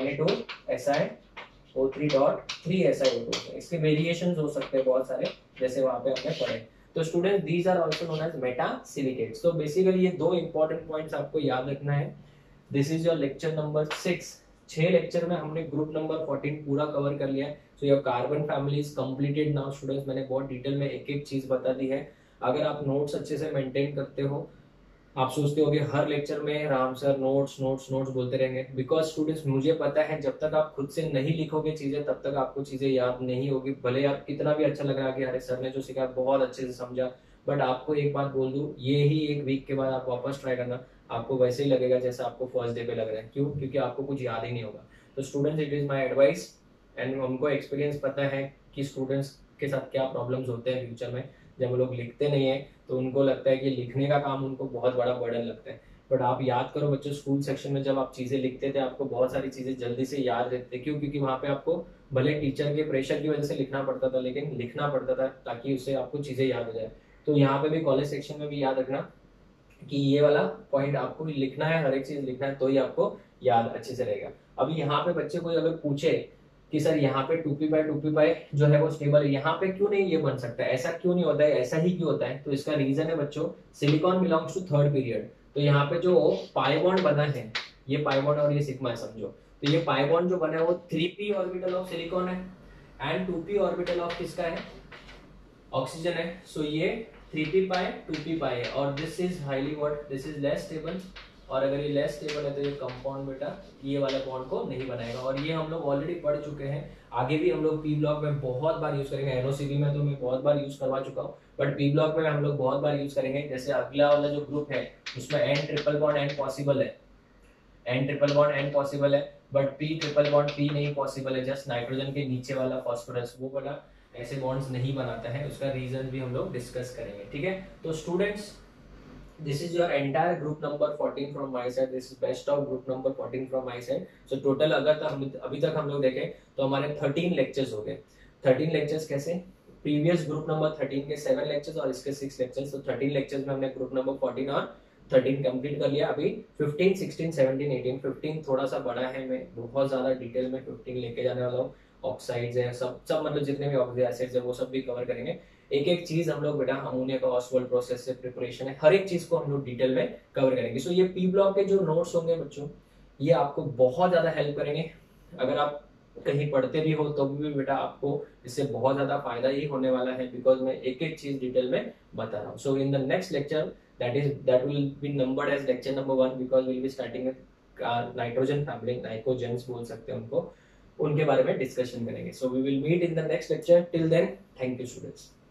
Na2SiO3.3SiO2, इसके वेरिएशंस हो सकते हैं बहुत सारे, जैसे वहां पे हमने पढ़े। तो student these are also known as meta silicates. तो बेसिकली ये 2 इंपॉर्टेंट पॉइंट्स आपको याद रखना है। This is your lecture number 6। 6 lecture में हमने ग्रुप नंबर 14 पूरा कवर कर लिया है। So your carbon family is completed now students. मैंने बहुत डिटेल में एक एक चीज बता दी है। अगर आप नोट्स अच्छे से मेंटेन करते हो, आप सोचते हो कि हर लेक्चर में Ram sir notes notes notes बोलते रहेंगे, बिकॉज स्टूडेंट्स मुझे पता है जब तक आप खुद से नहीं लिखोगे चीजें तब तक आपको चीजें याद नहीं होगी। भले आप कितना भी अच्छा लग रहा है कि अरे सर ने जो सिखाया बहुत अच्छे से समझा, बट आपको एक बात बोल दूं, ये ही एक वीक के बाद आप वापस ट्राई करना, आपको वैसे ही लगेगा जैसा आपको फर्स्ट डे पे लग रहा है। क्यों? क्योंकि आपको कुछ याद ही नहीं होगा। तो students, it is my advice, and हमको एक्सपीरियंस पता है कि स्टूडेंट्स के साथ क्या प्रॉब्लम्स होते हैं फ्यूचर में। जब वो लोग लिखते नहीं है तो उनको लगता है कि लिखने का काम उनको बहुत बड़ा बर्डन लगता है। बट आप याद करो बच्चों, स्कूल सेक्शन में जब आप चीजें लिखते थे आपको बहुत सारी चीजें जल्दी से याद रहती थी। क्यों? क्योंकि वहां पे आपको भले टीचर के प्रेशर की वजह से लिखना पड़ता था, लेकिन लिखना पड़ता था ताकि उससे आपको चीजें याद हो जाए। तो यहाँ पे भी कॉलेज सेक्शन में भी याद रखना कि ये वाला पॉइंट आपको लिखना है, हर एक चीज लिखना है, तो ही आपको याद अच्छे से रहेगा। अभी यहाँ पे बच्चे कोई अगर पूछे कि सर यहाँ पे 2p/2p जो है वो स्टेबल है, यहाँ पे क्यों नहीं ये बन सकता है, ऐसा क्यों नहीं होता है, ऐसा ही क्यों होता है? तो इसका रीजन है बच्चों, silicon belongs to third period. तो यहाँ पे जो पाई बॉन्ड बना है, ये पाई बॉन्ड और ये सिग्मा है समझो। तो ये पाई बॉन्ड जो बना है वो 3p ऑर्बिटल ऑफ सिलिकॉन है, एंड 2p ऑर्बिटल ऑफ किसका है? ऑक्सीजन है। सो ये 3p/2p है, और this is highly what, this is less stable. और अगर ये लेस स्टेबल है तो ये कंपाउंड बेटा ये वाला बॉन्ड को नहीं बनाएगा। और ये हम लोग ऑलरेडी पढ़ चुके हैं, आगे भी हम लोग पी ब्लॉक में बहुत बार यूज करेंगे। एनओसीबी में तो मैं बहुत बार यूज करवा चुका हूँ, बट पी ब्लॉक में हम लोग बहुत बार यूज करेंगे। जैसे अगला वाला जो ग्रुप है उसमें N triple bond N possible है, N triple bond N possible है, but P triple bond P नहीं पॉसिबल है। जस्ट नाइट्रोजन के नीचे वाला फॉस्फोरस वो वाला ऐसे बॉन्ड्स नहीं बनाता है, उसका रीजन भी हम लोग डिस्कस करेंगे। ठीक है, तो students, this is your entire group number 14 from my side, this is best of group number 14 from my side। so total अगर अभी तक हम लोग देखें तो हमारे 13 लेक्चर्स हो गए। 13 लेक्चर्स कैसे? प्रीवियस ग्रुप नंबर 13 के 7 लेक्चर्स और इसके 6 लेक्चर्स, तो 13 लेक्चर्स में हमने ग्रुप नंबर 14 और 13 कंप्लीट कर लिया। अभी 15 16 17 18, 15 थोड़ा सा बड़ा है, मैं बहुत ज्यादा डिटेल में 15 लेके जाने वाला हूँ। ऑक्साइड्स है, सब सब मतलब जितने भी ऑक्सीजन एसिड्स है वो सब भी कवर करेंगे। एक एक चीज हम लोग बेटा अमोनिया का ऑसवाल्ड प्रोसेस से प्रिपरेशन है, हर एक चीज को हम लोग डिटेल में कवर करेंगे। सो ये पी ब्लॉक के जो नोट्स होंगे बच्चों, ये आपको बहुत ज्यादा हेल्प करेंगे। अगर आप कहीं पढ़ते भी हो तो भी बेटा आपको इससे बहुत ज्यादा फायदा ही होने वाला है, बिकॉज मैं एक एक चीज डिटेल में बता रहा हूँ। So in the next lecture that will be numbered as lecture number 1 because we'll be starting with nitrogen family, nitrogens बोल सकते हैं उनको, उनके बारे में डिस्कशन करेंगे। So we will meet in the next lecture. Till then, thank you students.